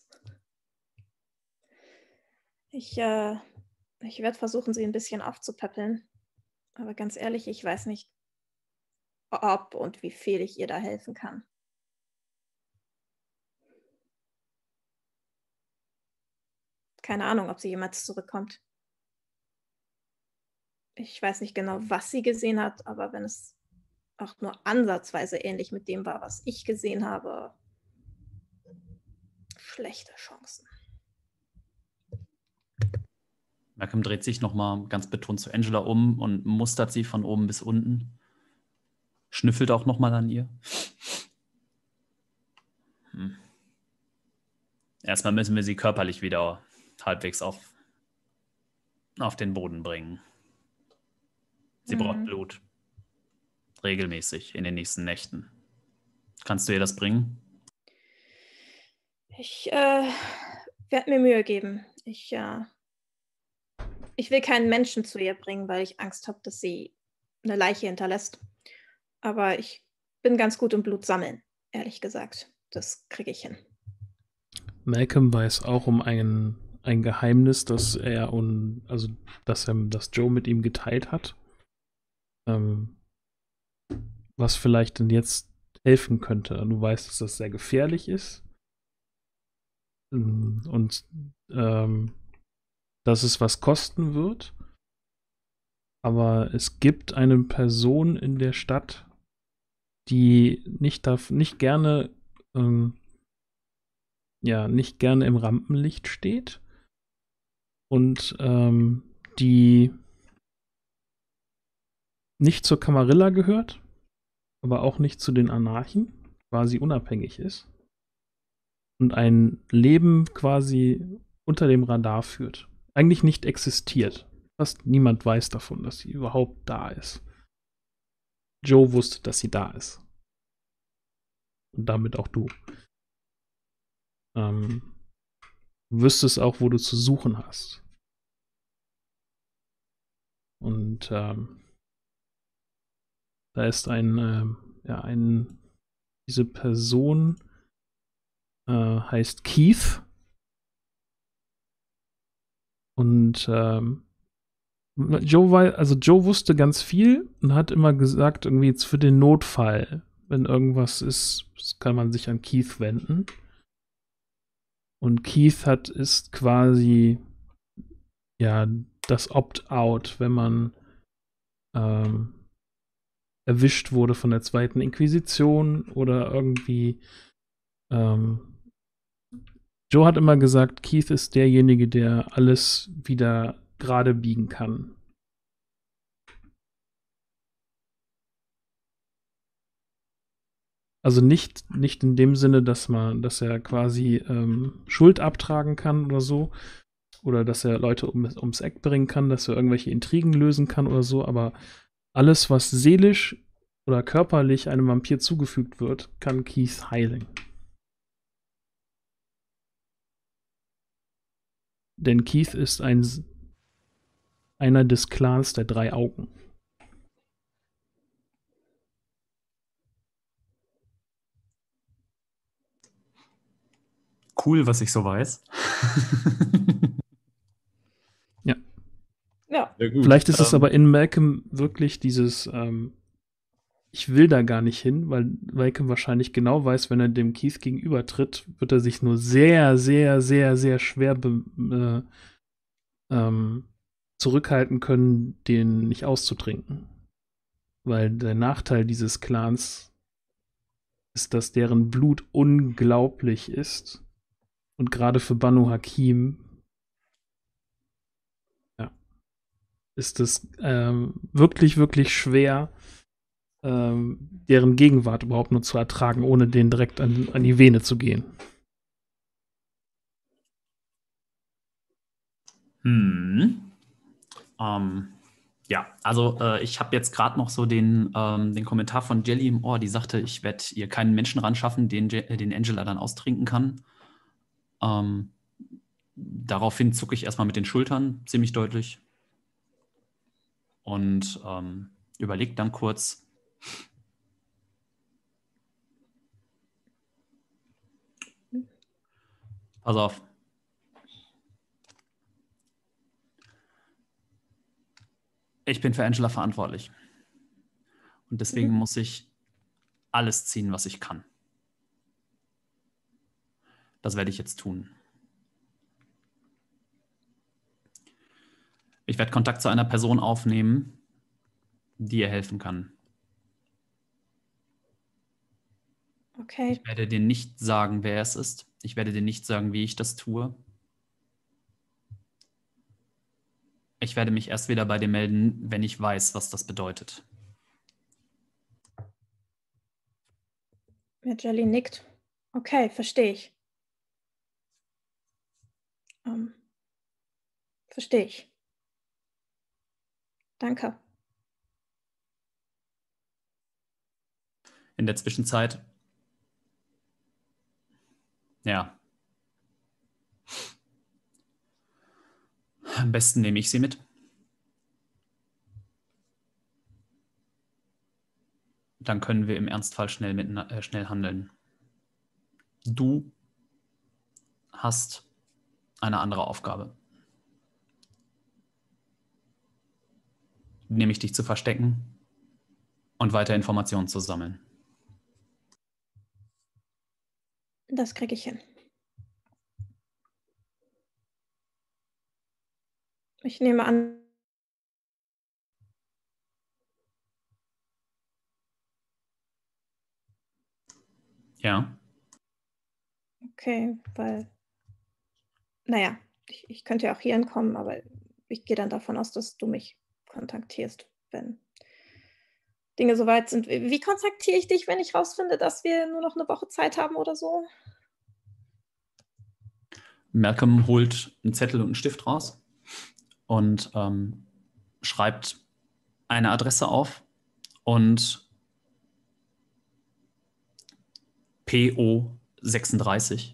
Ich werde versuchen, sie ein bisschen aufzupäppeln. Aber ganz ehrlich, ich weiß nicht, ob und wie viel ich ihr da helfen kann. Keine Ahnung, ob sie jemals zurückkommt. Ich weiß nicht genau, was sie gesehen hat, aber wenn es auch nur ansatzweise ähnlich mit dem war, was ich gesehen habe, schlechte Chancen. Malcolm dreht sich nochmal ganz betont zu Angela um und mustert sie von oben bis unten. Schnüffelt auch nochmal an ihr. Erstmal müssen wir sie körperlich wieder halbwegs auf den Boden bringen. Sie braucht Blut. Regelmäßig in den nächsten Nächten. Kannst du ihr das bringen? Ich werde mir Mühe geben. Ich will keinen Menschen zu ihr bringen, weil ich Angst habe, dass sie eine Leiche hinterlässt. Aber ich bin ganz gut im Blut sammeln, ehrlich gesagt. Das kriege ich hin. Malcolm weiß auch um ein Geheimnis, dass dass Joe mit ihm geteilt hat. Was vielleicht denn jetzt helfen könnte. Du weißt, dass das sehr gefährlich ist. Und dass es was kosten wird. Aber es gibt eine Person in der Stadt, die nicht gerne nicht gerne im Rampenlicht steht und die nicht zur Camarilla gehört, aber auch nicht zu den Anarchen, quasi unabhängig ist und ein Leben quasi unter dem Radar führt. Eigentlich nicht existiert. Fast niemand weiß davon, dass sie überhaupt da ist. Joe wusste, dass sie da ist. Und damit auch du. Du wüsstest auch, wo du zu suchen hast. Und da ist diese Person heißt Keith. Und Joe wusste ganz viel und hat immer gesagt, irgendwie jetzt für den Notfall, wenn irgendwas ist, kann man sich an Keith wenden. Und Keith ist quasi das Opt-out, wenn man erwischt wurde von der zweiten Inquisition oder irgendwie Joe hat immer gesagt, Keith ist derjenige, der alles wieder gerade biegen kann. Also nicht in dem Sinne, dass er quasi Schuld abtragen kann oder so. Oder dass er Leute ums Eck bringen kann, dass er irgendwelche Intrigen lösen kann oder so. Aber alles, was seelisch oder körperlich einem Vampir zugefügt wird, kann Keith heilen. Denn Keith ist einer des Clans der 3 Augen. Cool, was ich so weiß. Ja. Vielleicht ist es aber in Malcolm wirklich dieses ich will da gar nicht hin, weil Malcolm wahrscheinlich genau weiß, wenn er dem Keith gegenübertritt, wird er sich nur sehr, sehr, sehr, sehr schwer zurückhalten können, den nicht auszutrinken. Weil der Nachteil dieses Clans ist, dass deren Blut unglaublich ist. Und gerade für Banu Hakim ist es wirklich, wirklich schwer, deren Gegenwart überhaupt nur zu ertragen, ohne denen direkt an die Vene zu gehen. Ja, also ich habe jetzt gerade noch so den Kommentar von Jelly im Ohr, die sagte, ich werde ihr keinen Menschen ran schaffen, den Angela dann austrinken kann. Daraufhin zucke ich erstmal mit den Schultern ziemlich deutlich und überlege dann kurz. Pass auf. Ich bin für Angela verantwortlich. Und deswegen muss ich alles ziehen, was ich kann. Das werde ich jetzt tun. Ich werde Kontakt zu einer Person aufnehmen, die ihr helfen kann. Okay. Ich werde dir nicht sagen, wer es ist. Ich werde dir nicht sagen, wie ich das tue. Ich werde mich erst wieder bei dir melden, wenn ich weiß, was das bedeutet. Ja, Jelly nickt. Okay, verstehe ich. Verstehe ich. Danke. In der Zwischenzeit, ja, am besten nehme ich sie mit. Dann können wir im Ernstfall schnell handeln. Du hast eine andere Aufgabe. Nämlich dich zu verstecken und weiter Informationen zu sammeln. Das kriege ich hin. Ich nehme an. Ja. Okay, weil. Naja, ich könnte ja auch hier hinkommen, aber ich gehe dann davon aus, dass du mich kontaktierst, wenn Dinge soweit sind. Wie kontaktiere ich dich, wenn ich rausfinde, dass wir nur noch eine Woche Zeit haben oder so? Malcolm holt einen Zettel und einen Stift raus und schreibt eine Adresse auf und PO 36.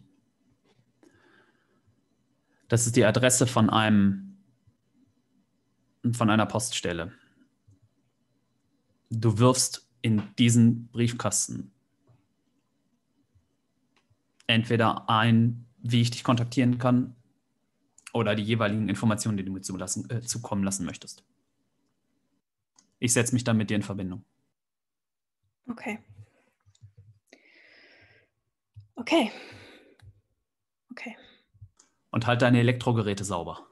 Das ist die Adresse von einer Poststelle. Du wirfst in diesen Briefkasten entweder ein, wie ich dich kontaktieren kann, oder die jeweiligen Informationen, die du mir zukommen lassen möchtest. Ich setze mich dann mit dir in Verbindung. Okay. Okay. Okay. Und halt deine Elektrogeräte sauber.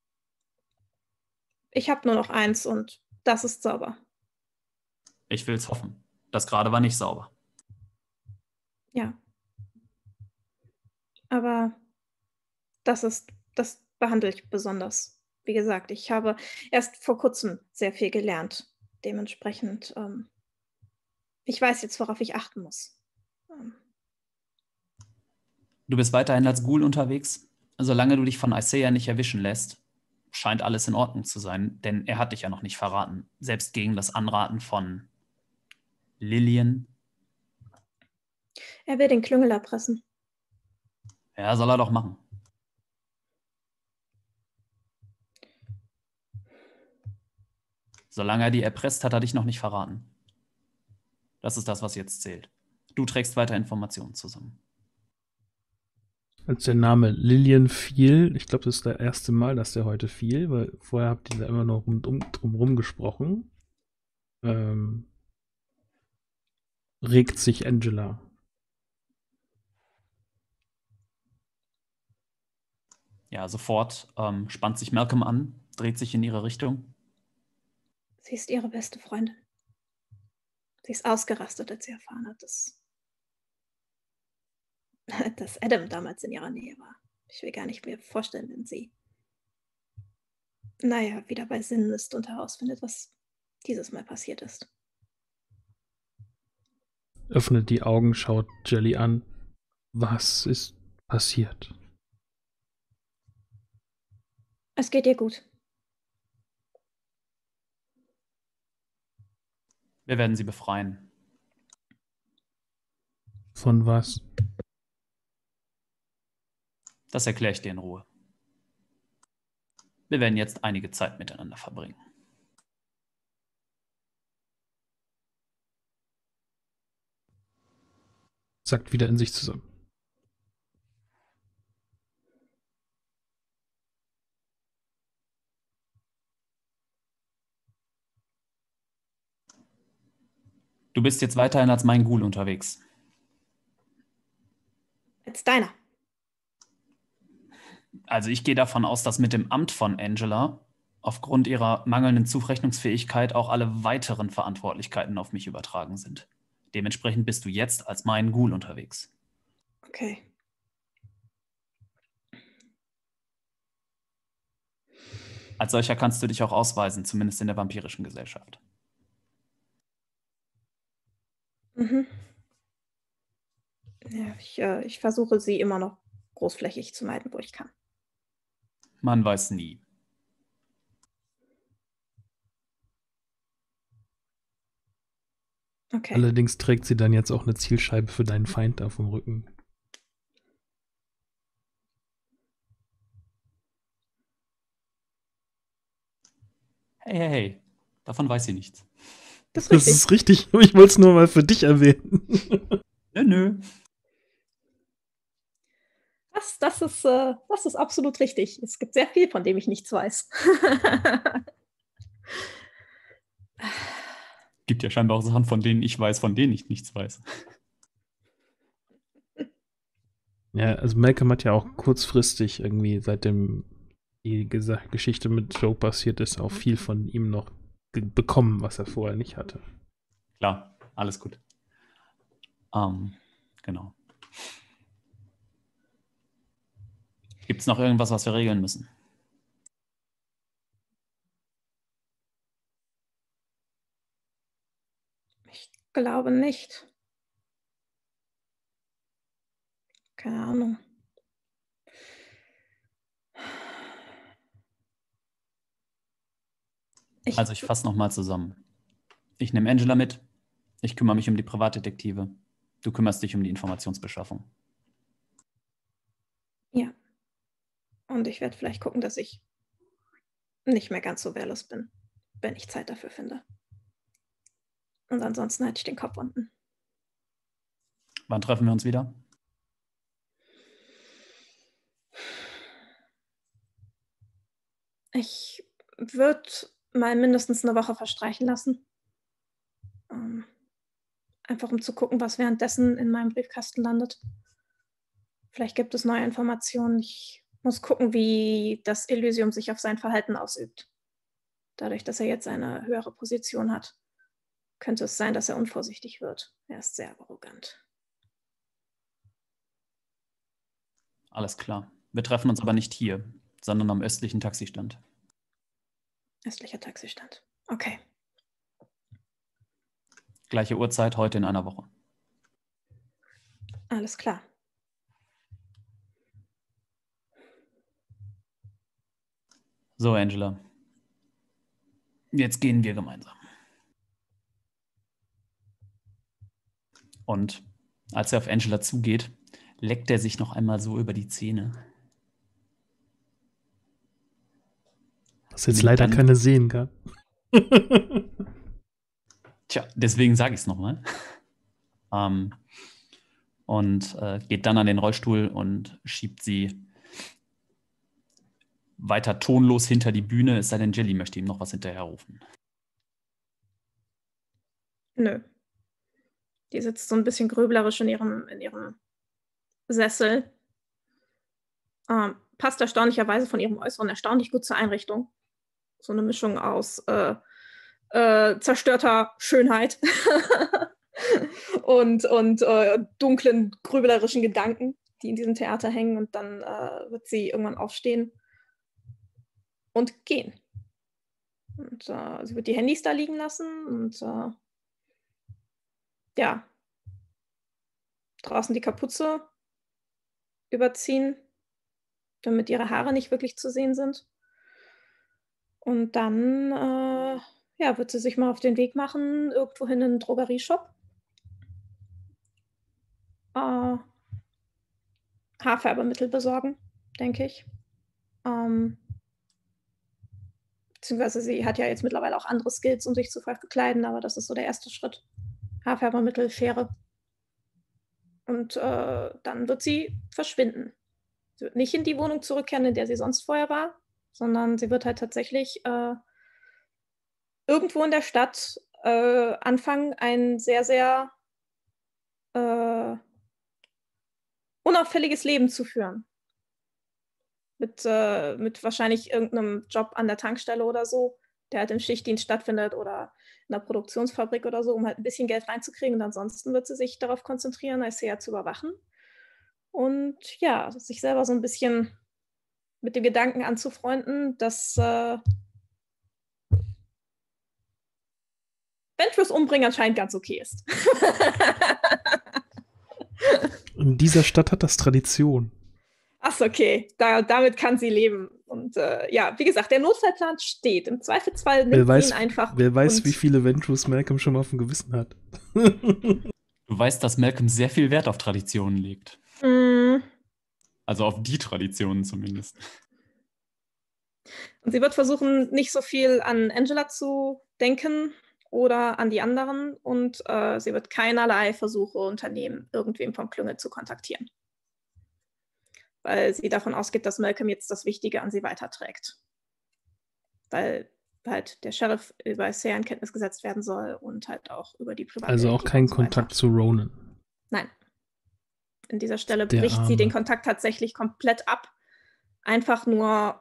Ich habe nur noch eins und das ist sauber. Ich will's hoffen. Das gerade war nicht sauber. Ja. Aber das behandle ich besonders. Wie gesagt, ich habe erst vor kurzem sehr viel gelernt. Dementsprechend, ich weiß jetzt, worauf ich achten muss. Du bist weiterhin als Ghoul unterwegs. Solange du dich von Isaiah nicht erwischen lässt, scheint alles in Ordnung zu sein, denn er hat dich ja noch nicht verraten. Selbst gegen das Anraten von Lillian. Er will den Klüngel erpressen. Ja, soll er doch machen. Solange er die erpresst, hat er dich noch nicht verraten. Das ist das, was jetzt zählt. Du trägst weiter Informationen zusammen. Als der Name Lillian fiel, ich glaube, das ist das erste Mal, dass der heute fiel, weil vorher habt ihr da immer noch drumherum gesprochen, regt sich Angela. Ja, sofort spannt sich Malcolm an, dreht sich in ihre Richtung. Sie ist ihre beste Freundin. Sie ist ausgerastet, als sie erfahren hat, dass Adam damals in ihrer Nähe war. Ich will gar nicht mehr vorstellen, wenn sie, wieder bei Sinnen ist und herausfindet, was dieses Mal passiert ist. Öffnet die Augen, schaut Jelly an. Was ist passiert? Es geht ihr gut. Wir werden sie befreien. Von was? Das erkläre ich dir in Ruhe. Wir werden jetzt einige Zeit miteinander verbringen. Sackt wieder in sich zusammen. Du bist jetzt weiterhin als mein Ghoul unterwegs. Als deiner. Also ich gehe davon aus, dass mit dem Amt von Angela aufgrund ihrer mangelnden Zurechnungsfähigkeit auch alle weiteren Verantwortlichkeiten auf mich übertragen sind. Dementsprechend bist du jetzt als mein Ghoul unterwegs. Okay. Als solcher kannst du dich auch ausweisen, zumindest in der vampirischen Gesellschaft. Mhm. Ja, ich versuche sie immer noch großflächig zu meiden, wo ich kann. Man weiß nie. Okay. Allerdings trägt sie dann jetzt auch eine Zielscheibe für deinen Feind auf dem Rücken. Hey. Davon weiß sie nichts. Das Das ist richtig. Ich wollte es nur mal für dich erwähnen. Nö. Das ist absolut richtig. Es gibt sehr viel, von dem ich nichts weiß. Gibt ja scheinbar auch Sachen, von denen ich weiß, von denen ich nichts weiß. Ja, also Malcolm hat ja auch kurzfristig irgendwie, seitdem die Geschichte mit Joe passiert ist, auch viel von ihm noch bekommen, was er vorher nicht hatte. Klar, alles gut. Genau. Gibt es noch irgendwas, was wir regeln müssen? glaube nicht. Keine Ahnung. Also ich fasse nochmal zusammen. Ich nehme Angela mit. Ich kümmere mich um die Privatdetektive. Du kümmerst dich um die Informationsbeschaffung. Ja. Und ich werde vielleicht gucken, dass ich nicht mehr ganz so wehrlos bin, wenn ich Zeit dafür finde. Und ansonsten halte ich den Kopf unten. Wann treffen wir uns wieder? Ich würde mal mindestens eine Woche verstreichen lassen. Einfach um zu gucken, was währenddessen in meinem Briefkasten landet. Vielleicht gibt es neue Informationen. Ich muss gucken, wie das Elysium sich auf sein Verhalten ausübt. Dadurch, dass er jetzt eine höhere Position hat, könnte es sein, dass er unvorsichtig wird. Er ist sehr arrogant. Alles klar. Wir treffen uns aber nicht hier, sondern am östlichen Taxistand. Östlicher Taxistand. Okay. Gleiche Uhrzeit, heute in einer Woche. Alles klar. So, Angela. Jetzt gehen wir gemeinsam. Und als er auf Angela zugeht, leckt er sich noch einmal so über die Zähne. Was jetzt leider keine sehen kann. Tja, deswegen sage ich es nochmal. Und geht dann an den Rollstuhl und schiebt sie weiter tonlos hinter die Bühne, es sei denn, Jelly möchte ihm noch was hinterherrufen. Nö. Die sitzt so ein bisschen grüblerisch in ihrem Sessel. Passt erstaunlicherweise von ihrem Äußeren erstaunlich gut zur Einrichtung. So eine Mischung aus zerstörter Schönheit und dunklen, grüblerischen Gedanken, die in diesem Theater hängen. Und dann wird sie irgendwann aufstehen und gehen. Und sie wird die Handys da liegen lassen und ja, draußen die Kapuze überziehen, damit ihre Haare nicht wirklich zu sehen sind. Und dann wird sie sich mal auf den Weg machen, irgendwohin in einen Drogerieshop. Haarfärbemittel besorgen, denke ich. Beziehungsweise sie hat ja jetzt mittlerweile auch andere Skills, um sich zu verkleiden, aber das ist so der erste Schritt. Haarfärbemittel, Schere. Und dann wird sie verschwinden. Sie wird nicht in die Wohnung zurückkehren, in der sie sonst vorher war, sondern sie wird halt tatsächlich irgendwo in der Stadt anfangen, ein sehr, sehr unauffälliges Leben zu führen. Mit wahrscheinlich irgendeinem Job an der Tankstelle oder so, der halt im Schichtdienst stattfindet oder in einer Produktionsfabrik oder so, um halt ein bisschen Geld reinzukriegen. Und ansonsten wird sie sich darauf konzentrieren, Isaiah zu überwachen. Und ja, sich selber so ein bisschen mit dem Gedanken anzufreunden, dass Ventress umbringen anscheinend ganz okay ist. In dieser Stadt hat das Tradition. Ach, okay. Damit kann sie leben. Und wie gesagt, der Notfallplan steht. Im Zweifelsfall nimmt sie ihn einfach. Wer weiß, wie viele Ventress Malcolm schon mal auf dem Gewissen hat. Du weißt, dass Malcolm sehr viel Wert auf Traditionen legt. Mm. Also auf die Traditionen zumindest. Und sie wird versuchen, nicht so viel an Angela zu denken oder an die anderen. Und sie wird keinerlei Versuche unternehmen, irgendwem vom Klüngel zu kontaktieren. Weil sie davon ausgeht, dass Malcolm jetzt das Wichtige an sie weiterträgt. Weil halt der Sheriff über Isaiah in Kenntnis gesetzt werden soll und halt auch über die Private. Also auch kein Kontakt zu Ronan. Nein. An dieser Stelle bricht sie den Kontakt tatsächlich komplett ab. Einfach nur,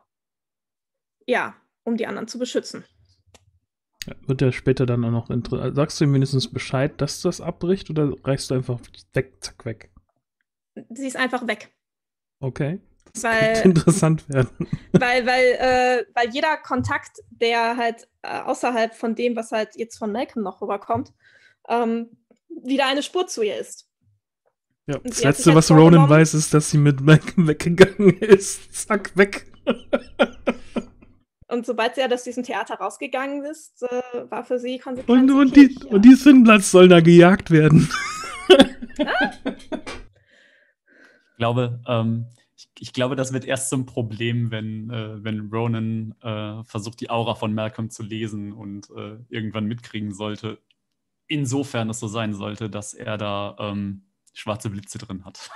um die anderen zu beschützen. Ja, wird ja später dann auch noch interessant. Sagst du ihm mindestens Bescheid, dass das abbricht oder reichst du einfach weg, zack, weg? Sie ist einfach weg. Okay. Das könnte interessant werden. Weil jeder Kontakt, der halt außerhalb von dem, was halt jetzt von Malcolm noch rüberkommt, wieder eine Spur zu ihr ist. Ja, Und das sie hat sich Letzte, jetzt was Ronan vorgenommen- weiß, ist, dass sie mit Malcolm weggegangen ist. Zack, weg. Und sobald sie ja aus diesem Theater rausgegangen ist, war für sie Konsequenz. Und okay, die Sinnblatts sollen da gejagt werden. Ich glaube, das wird erst zum Problem, wenn Ronan versucht, die Aura von Malcolm zu lesen und irgendwann mitkriegen sollte, insofern es so sein sollte, dass er da schwarze Blitze drin hat.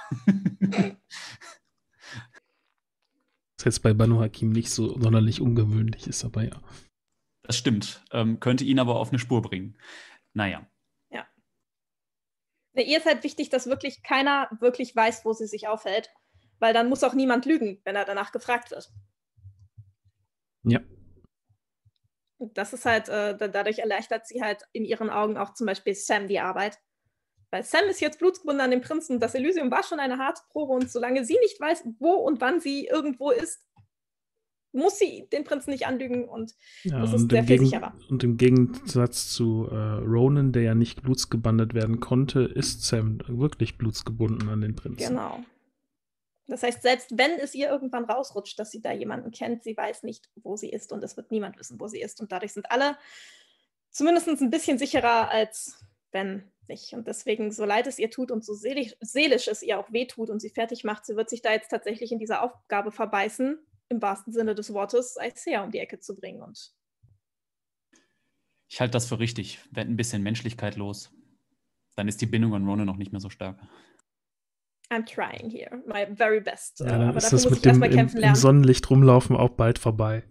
Das jetzt bei Banu Hakim nicht so sonderlich ungewöhnlich ist, aber ja. Das stimmt. Könnte ihn aber auf eine Spur bringen. Naja. Ja. Ihr ist halt wichtig, dass wirklich keiner wirklich weiß, wo sie sich aufhält. Weil dann muss auch niemand lügen, wenn er danach gefragt wird. Ja. Und das ist halt, dadurch erleichtert sie halt in ihren Augen auch zum Beispiel Sam die Arbeit. Weil Sam ist jetzt blutsgebunden an den Prinzen. Das Elysium war schon eine harte Probe und solange sie nicht weiß, wo und wann sie irgendwo ist, muss sie den Prinzen nicht anlügen und Ja, das ist sehr viel sicherer. Und im Gegensatz zu Ronan, der ja nicht blutsgebandet werden konnte, ist Sam wirklich blutsgebunden an den Prinzen. Genau. Das heißt, selbst wenn es ihr irgendwann rausrutscht, dass sie da jemanden kennt, sie weiß nicht, wo sie ist und es wird niemand wissen, wo sie ist. Und dadurch sind alle zumindest ein bisschen sicherer, als wenn nicht. Und deswegen, so leid es ihr tut und so seelisch es ihr auch wehtut und sie fertig macht, sie wird sich da jetzt tatsächlich in dieser Aufgabe verbeißen, im wahrsten Sinne des Wortes, Isaiah um die Ecke zu bringen. Und Ich halte das für richtig. Werd ein bisschen Menschlichkeit los. Dann ist die Bindung an Ronan noch nicht mehr so stark. I'm trying here, my very best. Ja, dann aber ist dafür das muss mit ich dem erstmal kämpfen im lernen. Sonnenlicht rumlaufen auch bald vorbei.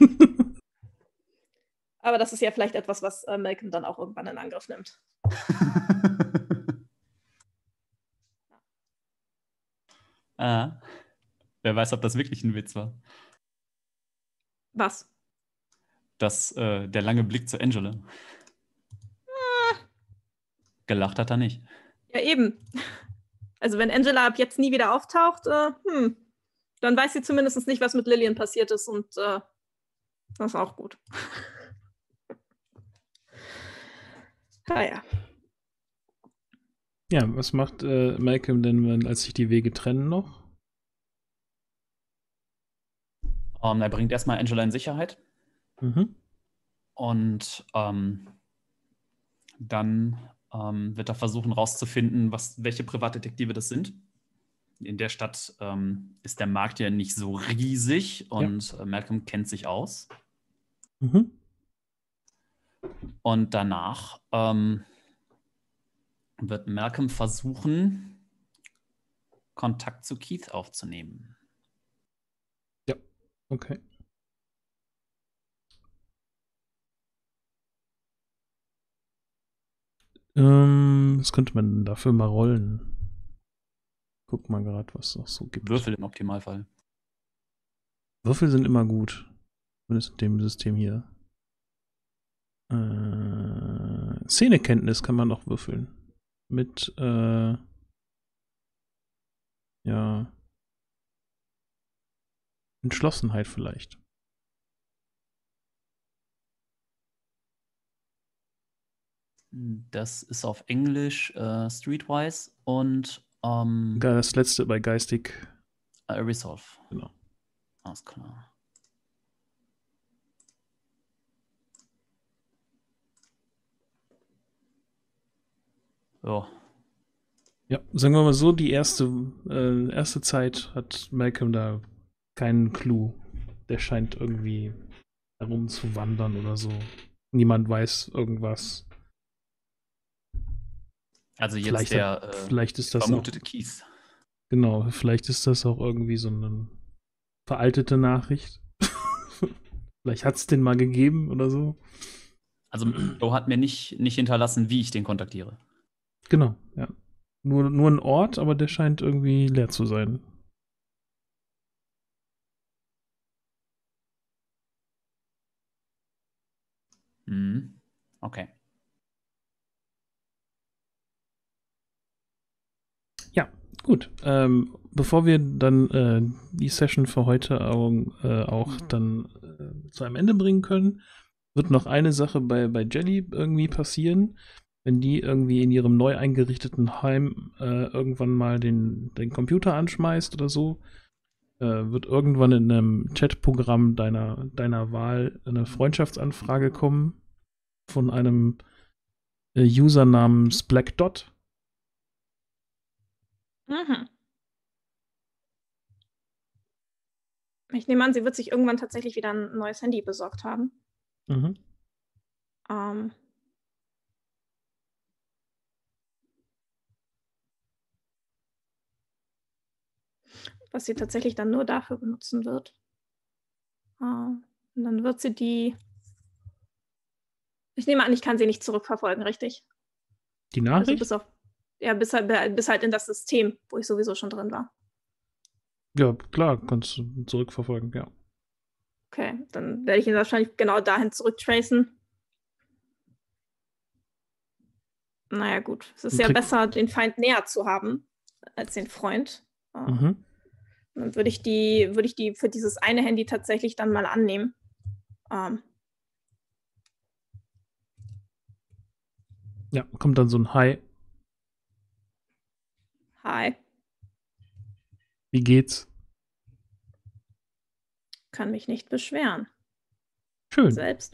Aber das ist ja vielleicht etwas, was Malcolm dann auch irgendwann in Angriff nimmt. Wer weiß, ob das wirklich ein Witz war. Was? Der lange Blick zu Angela. Gelacht hat er nicht. Ja, eben. Also wenn Angela ab jetzt nie wieder auftaucht, dann weiß sie zumindest nicht, was mit Lillian passiert ist und das ist auch gut. Naja. Ja, was macht Malcolm denn, als sich die Wege trennen noch? Er bringt erstmal Angela in Sicherheit. Mhm. Und dann wird er versuchen rauszufinden, welche Privatdetektive das sind. In der Stadt ist der Markt ja nicht so riesig und Malcolm kennt sich aus. Mhm. Und danach wird Malcolm versuchen, Kontakt zu Keith aufzunehmen. Ja, okay. Was könnte man denn dafür mal rollen? Guck mal gerade, was es noch so gibt. Würfel im Optimalfall. Würfel sind immer gut. Zumindest in dem System hier. Szenekenntnis kann man noch würfeln. Mit, ja, Entschlossenheit vielleicht. Das ist auf Englisch Streetwise und Das letzte bei geistig. Resolve. Genau. Alles klar. Ja. Ja, sagen wir mal so, die erste Zeit hat Malcolm da keinen Clou. Der scheint irgendwie herumzuwandern oder so. Niemand weiß irgendwas. Also jetzt vielleicht ist das vermutete auch, Keith. genau, vielleicht ist das auch irgendwie so eine veraltete Nachricht. Vielleicht hat es den mal gegeben oder so. Also Joe hat mir nicht hinterlassen, wie ich den kontaktiere. Genau, ja. Nur ein Ort, aber der scheint irgendwie leer zu sein. Okay. Ja, gut. Bevor wir dann die Session für heute auch dann zu einem Ende bringen können, wird noch eine Sache bei Jelly irgendwie passieren. wenn die irgendwie in ihrem neu eingerichteten Heim irgendwann mal den Computer anschmeißt oder so, wird irgendwann in einem Chatprogramm deiner Wahl eine Freundschaftsanfrage kommen von einem User namens Black Dot. Mhm. Ich nehme an, sie wird sich irgendwann tatsächlich wieder ein neues Handy besorgt haben. Mhm. Ähm, was sie tatsächlich dann nur dafür benutzen wird. Und dann wird sie die. Ich nehme an, ich kann sie nicht zurückverfolgen, richtig? Die Also Nachricht? bis halt in das System, wo ich sowieso schon drin war. Ja, klar, kannst du zurückverfolgen, ja. Okay, dann werde ich ihn wahrscheinlich genau dahin zurücktracen. Naja, gut. Es ist ja besser, den Feind näher zu haben, als den Freund. Mhm. Dann würde ich die für dieses eine Handy tatsächlich dann mal annehmen. Ja, kommt dann so ein Hi. Hi. Wie geht's? Kann mich nicht beschweren. Schön. Selbst.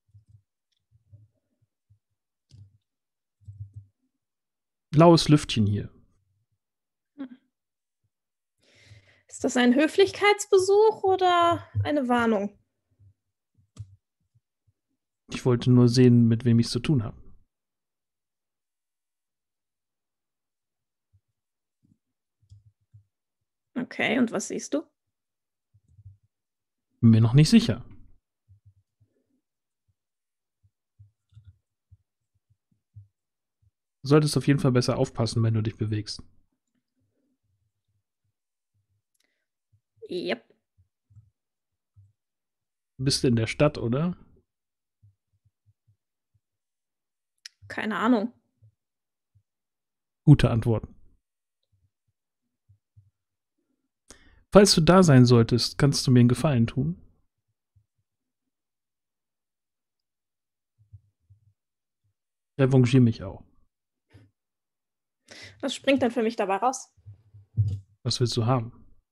Blaues Lüftchen hier. Ist das ein Höflichkeitsbesuch oder eine Warnung? Ich wollte nur sehen, mit wem ich es zu tun habe. Okay, und was siehst du? Bin mir noch nicht sicher. Du solltest auf jeden Fall besser aufpassen, wenn du dich bewegst. Yep. Bist du in der Stadt, oder? Keine Ahnung. Gute Antworten. Falls du da sein solltest, kannst du mir einen Gefallen tun? Revanchiere mich auch. Was springt denn für mich dabei raus? Was willst du haben?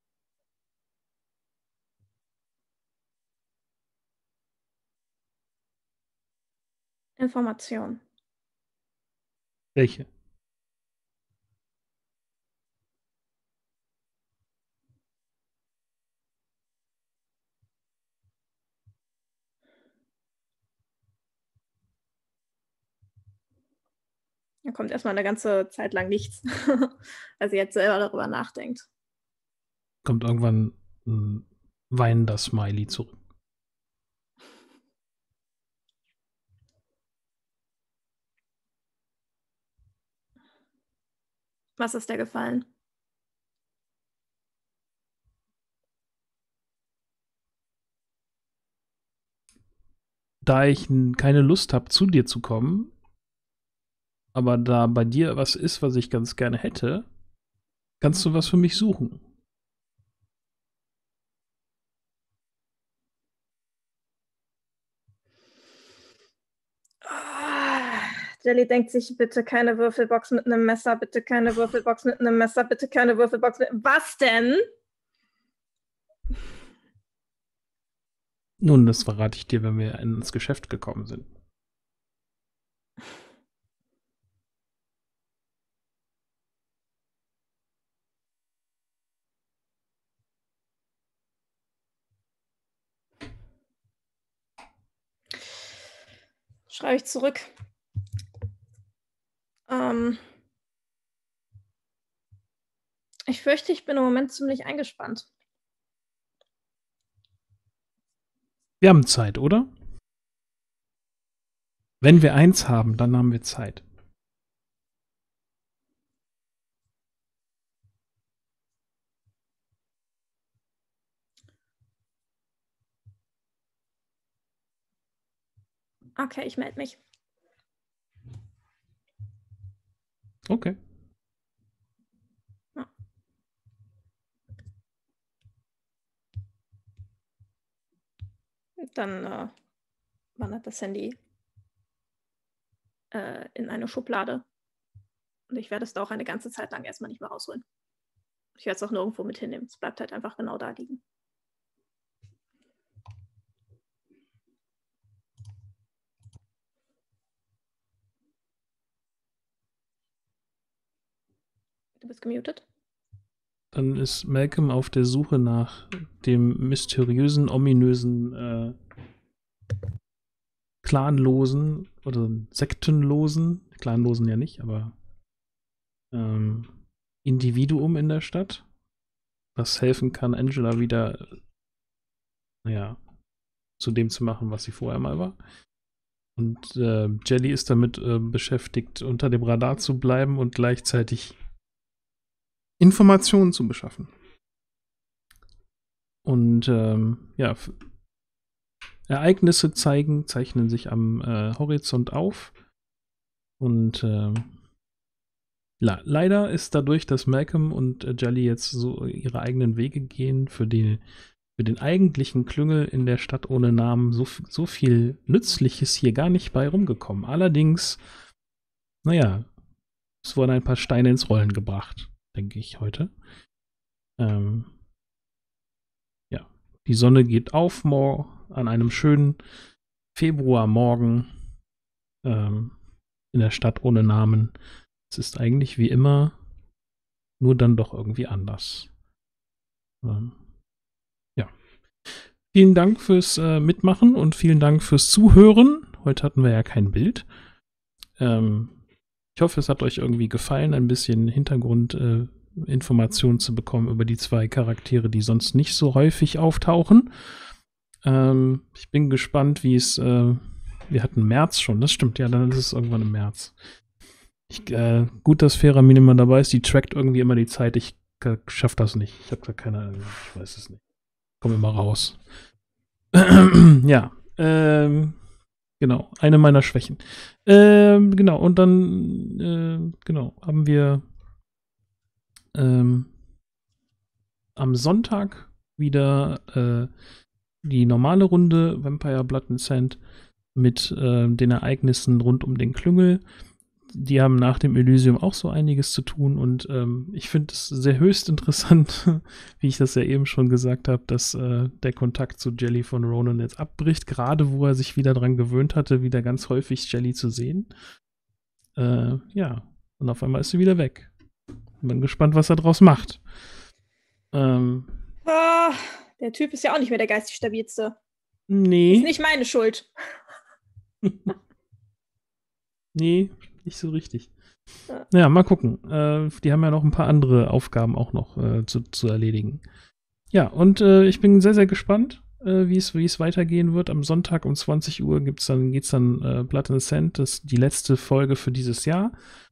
Information. Welche? Da kommt erstmal eine ganze Zeit lang nichts, weil sie jetzt selber darüber nachdenkt. Kommt irgendwann ein weinender Smiley zurück. Was ist dir gefallen? Da ich keine Lust habe, zu dir zu kommen, aber da bei dir was ist, was ich ganz gerne hätte, kannst du was für mich suchen. Jelly denkt sich, bitte keine Würfelbox mit einem Messer, bitte keine Würfelbox mit einem Messer, bitte keine Würfelbox mit... Was denn? Nun, das verrate ich dir, wenn wir ins Geschäft gekommen sind. Schreibe ich zurück. Ich fürchte, ich bin im Moment ziemlich eingespannt. Wir haben Zeit, oder? Wenn wir eins haben, dann haben wir Zeit. Okay, ich melde mich. Okay. Ja. Dann wandert das Handy in eine Schublade. Und ich werde es da auch eine ganze Zeit lang erstmal nicht mehr rausholen. Ich werde es auch nirgendwo mit hinnehmen. Es bleibt halt einfach genau da liegen. Du bist gemutet. Dann ist Malcolm auf der Suche nach dem mysteriösen, ominösen, clanlosen oder sektenlosen, clanlosen ja nicht, aber Individuum in der Stadt, was helfen kann, Angela wieder, zu dem zu machen, was sie vorher mal war. Und Jelly ist damit beschäftigt, unter dem Radar zu bleiben und gleichzeitig Informationen zu beschaffen. Und Ereignisse zeichnen sich am Horizont auf. Und leider ist dadurch, dass Malcolm und Jelly jetzt so ihre eigenen Wege gehen, für den eigentlichen Klüngel in der Stadt ohne Namen so viel Nützliches hier gar nicht bei rumgekommen. Allerdings, es wurden ein paar Steine ins Rollen gebracht, denke ich heute. Die Sonne geht auf an einem schönen Februarmorgen in der Stadt ohne Namen. Es ist eigentlich wie immer, nur dann doch irgendwie anders. Vielen Dank fürs Mitmachen und vielen Dank fürs Zuhören. Heute hatten wir ja kein Bild. Ich hoffe, es hat euch irgendwie gefallen, ein bisschen Hintergrundinformationen zu bekommen über die zwei Charaktere, die sonst nicht so häufig auftauchen. Ich bin gespannt, wie es wir hatten März schon, das stimmt, ja, dann ist es irgendwann im März. Gut, dass Feramine immer dabei ist, die trackt irgendwie immer die Zeit. Ich schaff das nicht. Ich habe da keine Ahnung, ich weiß es nicht. Komm immer raus. Ja, genau, eine meiner Schwächen. Genau, und dann, haben wir am Sonntag wieder die normale Runde Vampire Blood and Sand mit den Ereignissen rund um den Klüngel. Die haben nach dem Elysium auch so einiges zu tun und ich finde es sehr höchst interessant, wie ich das ja eben schon gesagt habe, dass der Kontakt zu Jelly von Ronan jetzt abbricht, gerade wo er sich wieder dran gewöhnt hatte, wieder ganz häufig Jelly zu sehen. Und auf einmal ist sie wieder weg. Bin gespannt, was er draus macht. Der Typ ist ja auch nicht mehr der geistig stabilste. Nee. Ist nicht meine Schuld. Nee, nicht so richtig. Ja, mal gucken. Die haben ja noch ein paar andere Aufgaben auch noch zu erledigen. Ja, und ich bin sehr, sehr gespannt, wie es weitergehen wird. Am Sonntag um 20 Uhr geht's dann Blood and Sand, das ist die letzte Folge für dieses Jahr.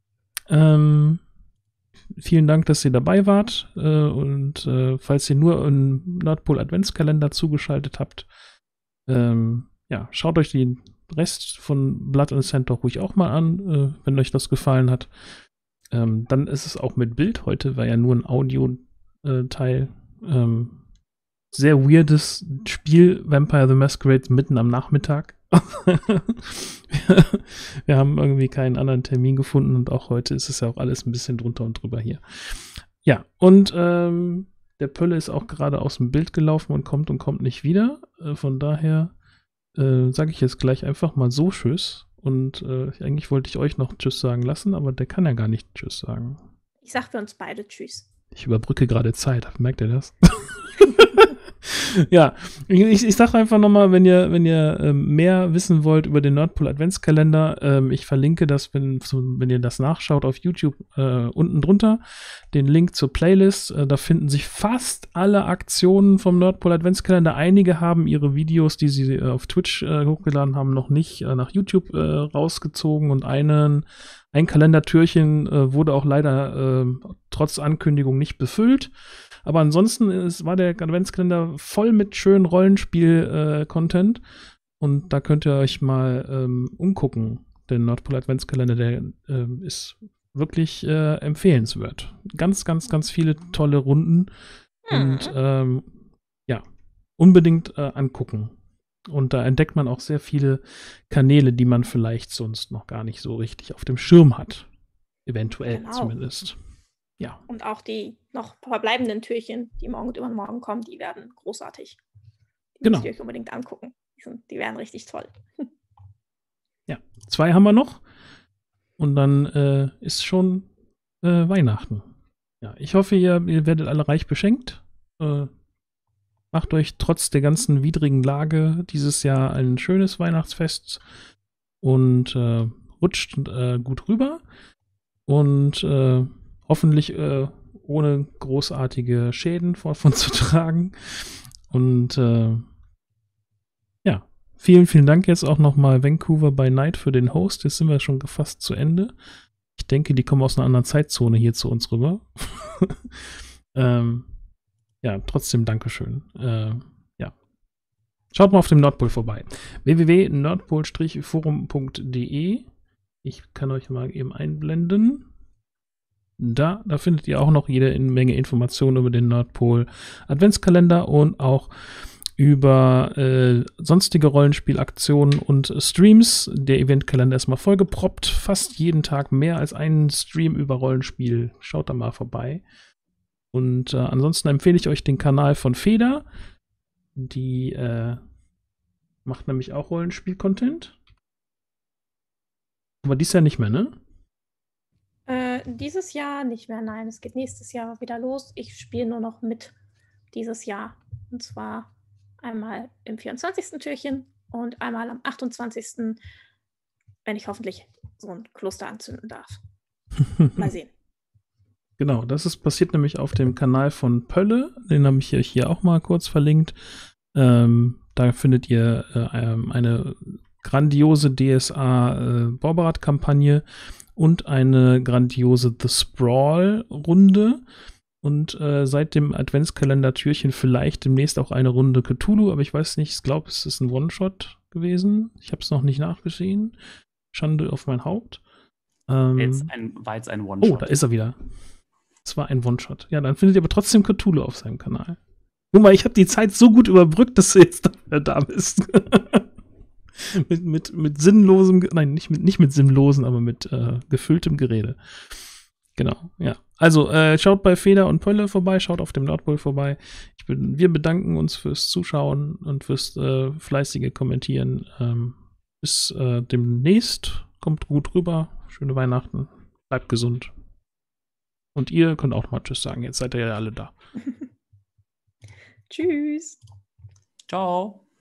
Vielen Dank, dass ihr dabei wart. Und falls ihr nur einen Nordpol Adventskalender zugeschaltet habt, schaut euch den Rest von Blood and Sand doch ruhig auch mal an, wenn euch das gefallen hat. Dann ist es auch mit Bild. Heute war ja nur ein Audio-Teil. Sehr weirdes Spiel, Vampire the Masquerade, mitten am Nachmittag. Wir haben irgendwie keinen anderen Termin gefunden und auch heute ist es ja auch alles ein bisschen drunter und drüber hier. Ja, und der Pölle ist auch gerade aus dem Bild gelaufen und kommt nicht wieder. Von daher sage ich jetzt gleich einfach mal so Tschüss. Und eigentlich wollte ich euch noch Tschüss sagen lassen, aber der kann ja gar nicht Tschüss sagen. Ich sag für uns beide Tschüss. Ich überbrücke gerade Zeit. Merkt ihr das? Ja, ich sage einfach nochmal, wenn ihr mehr wissen wollt über den Nordpol Adventskalender, ich verlinke das, wenn ihr das nachschaut auf YouTube, unten drunter, den Link zur Playlist. Da finden sich fast alle Aktionen vom Nordpol Adventskalender. Einige haben ihre Videos, die sie auf Twitch hochgeladen haben, noch nicht nach YouTube rausgezogen und ein Kalendertürchen wurde auch leider trotz Ankündigung nicht befüllt. Aber ansonsten war der Adventskalender voll mit schönen Rollenspiel-Content. Und da könnt ihr euch mal umgucken. Der Nordpol Adventskalender, der ist wirklich empfehlenswert. Ganz, ganz, ganz viele tolle Runden. Und unbedingt angucken. Und da entdeckt man auch sehr viele Kanäle, die man vielleicht sonst noch gar nicht so richtig auf dem Schirm hat. Eventuell Genau. zumindest. Ja. Und auch die noch verbleibenden Türchen, die morgen und übermorgen kommen, die werden großartig. Die Genau. müsst ihr euch unbedingt angucken. Die werden richtig toll. Ja, 2 haben wir noch. Und dann ist schon Weihnachten. Ja, ich hoffe, ihr werdet alle reich beschenkt. Macht euch trotz der ganzen widrigen Lage dieses Jahr ein schönes Weihnachtsfest und rutscht gut rüber und hoffentlich ohne großartige Schäden davon zu tragen. Und ja, vielen, vielen Dank jetzt auch nochmal Vancouver by Night für den Host. Jetzt sind wir schon fast zu Ende. Ich denke, die kommen aus einer anderen Zeitzone hier zu uns rüber. Ja, trotzdem Dankeschön. Ja. Schaut mal auf dem Nordpol vorbei. www.nordpol-forum.de. Ich kann euch mal eben einblenden. Da findet ihr auch noch jede Menge Informationen über den Nordpol Adventskalender und auch über sonstige Rollenspielaktionen und Streams. Der Eventkalender ist mal vollgeproppt. Fast jeden Tag mehr als einen Stream über Rollenspiel. Schaut da mal vorbei. Und ansonsten empfehle ich euch den Kanal von Feder. Die macht nämlich auch Rollenspiel-Content. Aber dies Jahr nicht mehr, ne? Dieses Jahr nicht mehr, nein. Es geht nächstes Jahr wieder los. Ich spiele nur noch mit dieses Jahr. Und zwar einmal im 24. Türchen und einmal am 28., wenn ich hoffentlich so ein Kloster anzünden darf. Mal sehen. Genau, das passiert nämlich auf dem Kanal von Pölle. Den habe ich euch hier auch mal kurz verlinkt. Da findet ihr eine grandiose DSA-Borberat-Kampagne und eine grandiose The Sprawl-Runde. Und seit dem Adventskalender-Türchen vielleicht demnächst auch eine Runde Cthulhu, aber ich weiß nicht, ich glaube, es ist ein One-Shot gewesen. Ich habe es noch nicht nachgesehen. Schande auf mein Haupt. War jetzt ein One-Shot. Oh, da ist er wieder. Es war ein One-Shot. Ja, dann findet ihr aber trotzdem Cthulhu auf seinem Kanal. Guck mal, ich habe die Zeit so gut überbrückt, dass du jetzt da bist. mit sinnlosem, nein, nicht mit sinnlosen, aber mit gefülltem Gerede. Genau, ja. Also, schaut bei Feder und Pölle vorbei, schaut auf dem Nordpol vorbei. Wir bedanken uns fürs Zuschauen und fürs fleißige Kommentieren. Bis demnächst. Kommt gut rüber. Schöne Weihnachten. Bleibt gesund. Und ihr könnt auch mal Tschüss sagen. Jetzt seid ihr ja alle da. Tschüss. Ciao.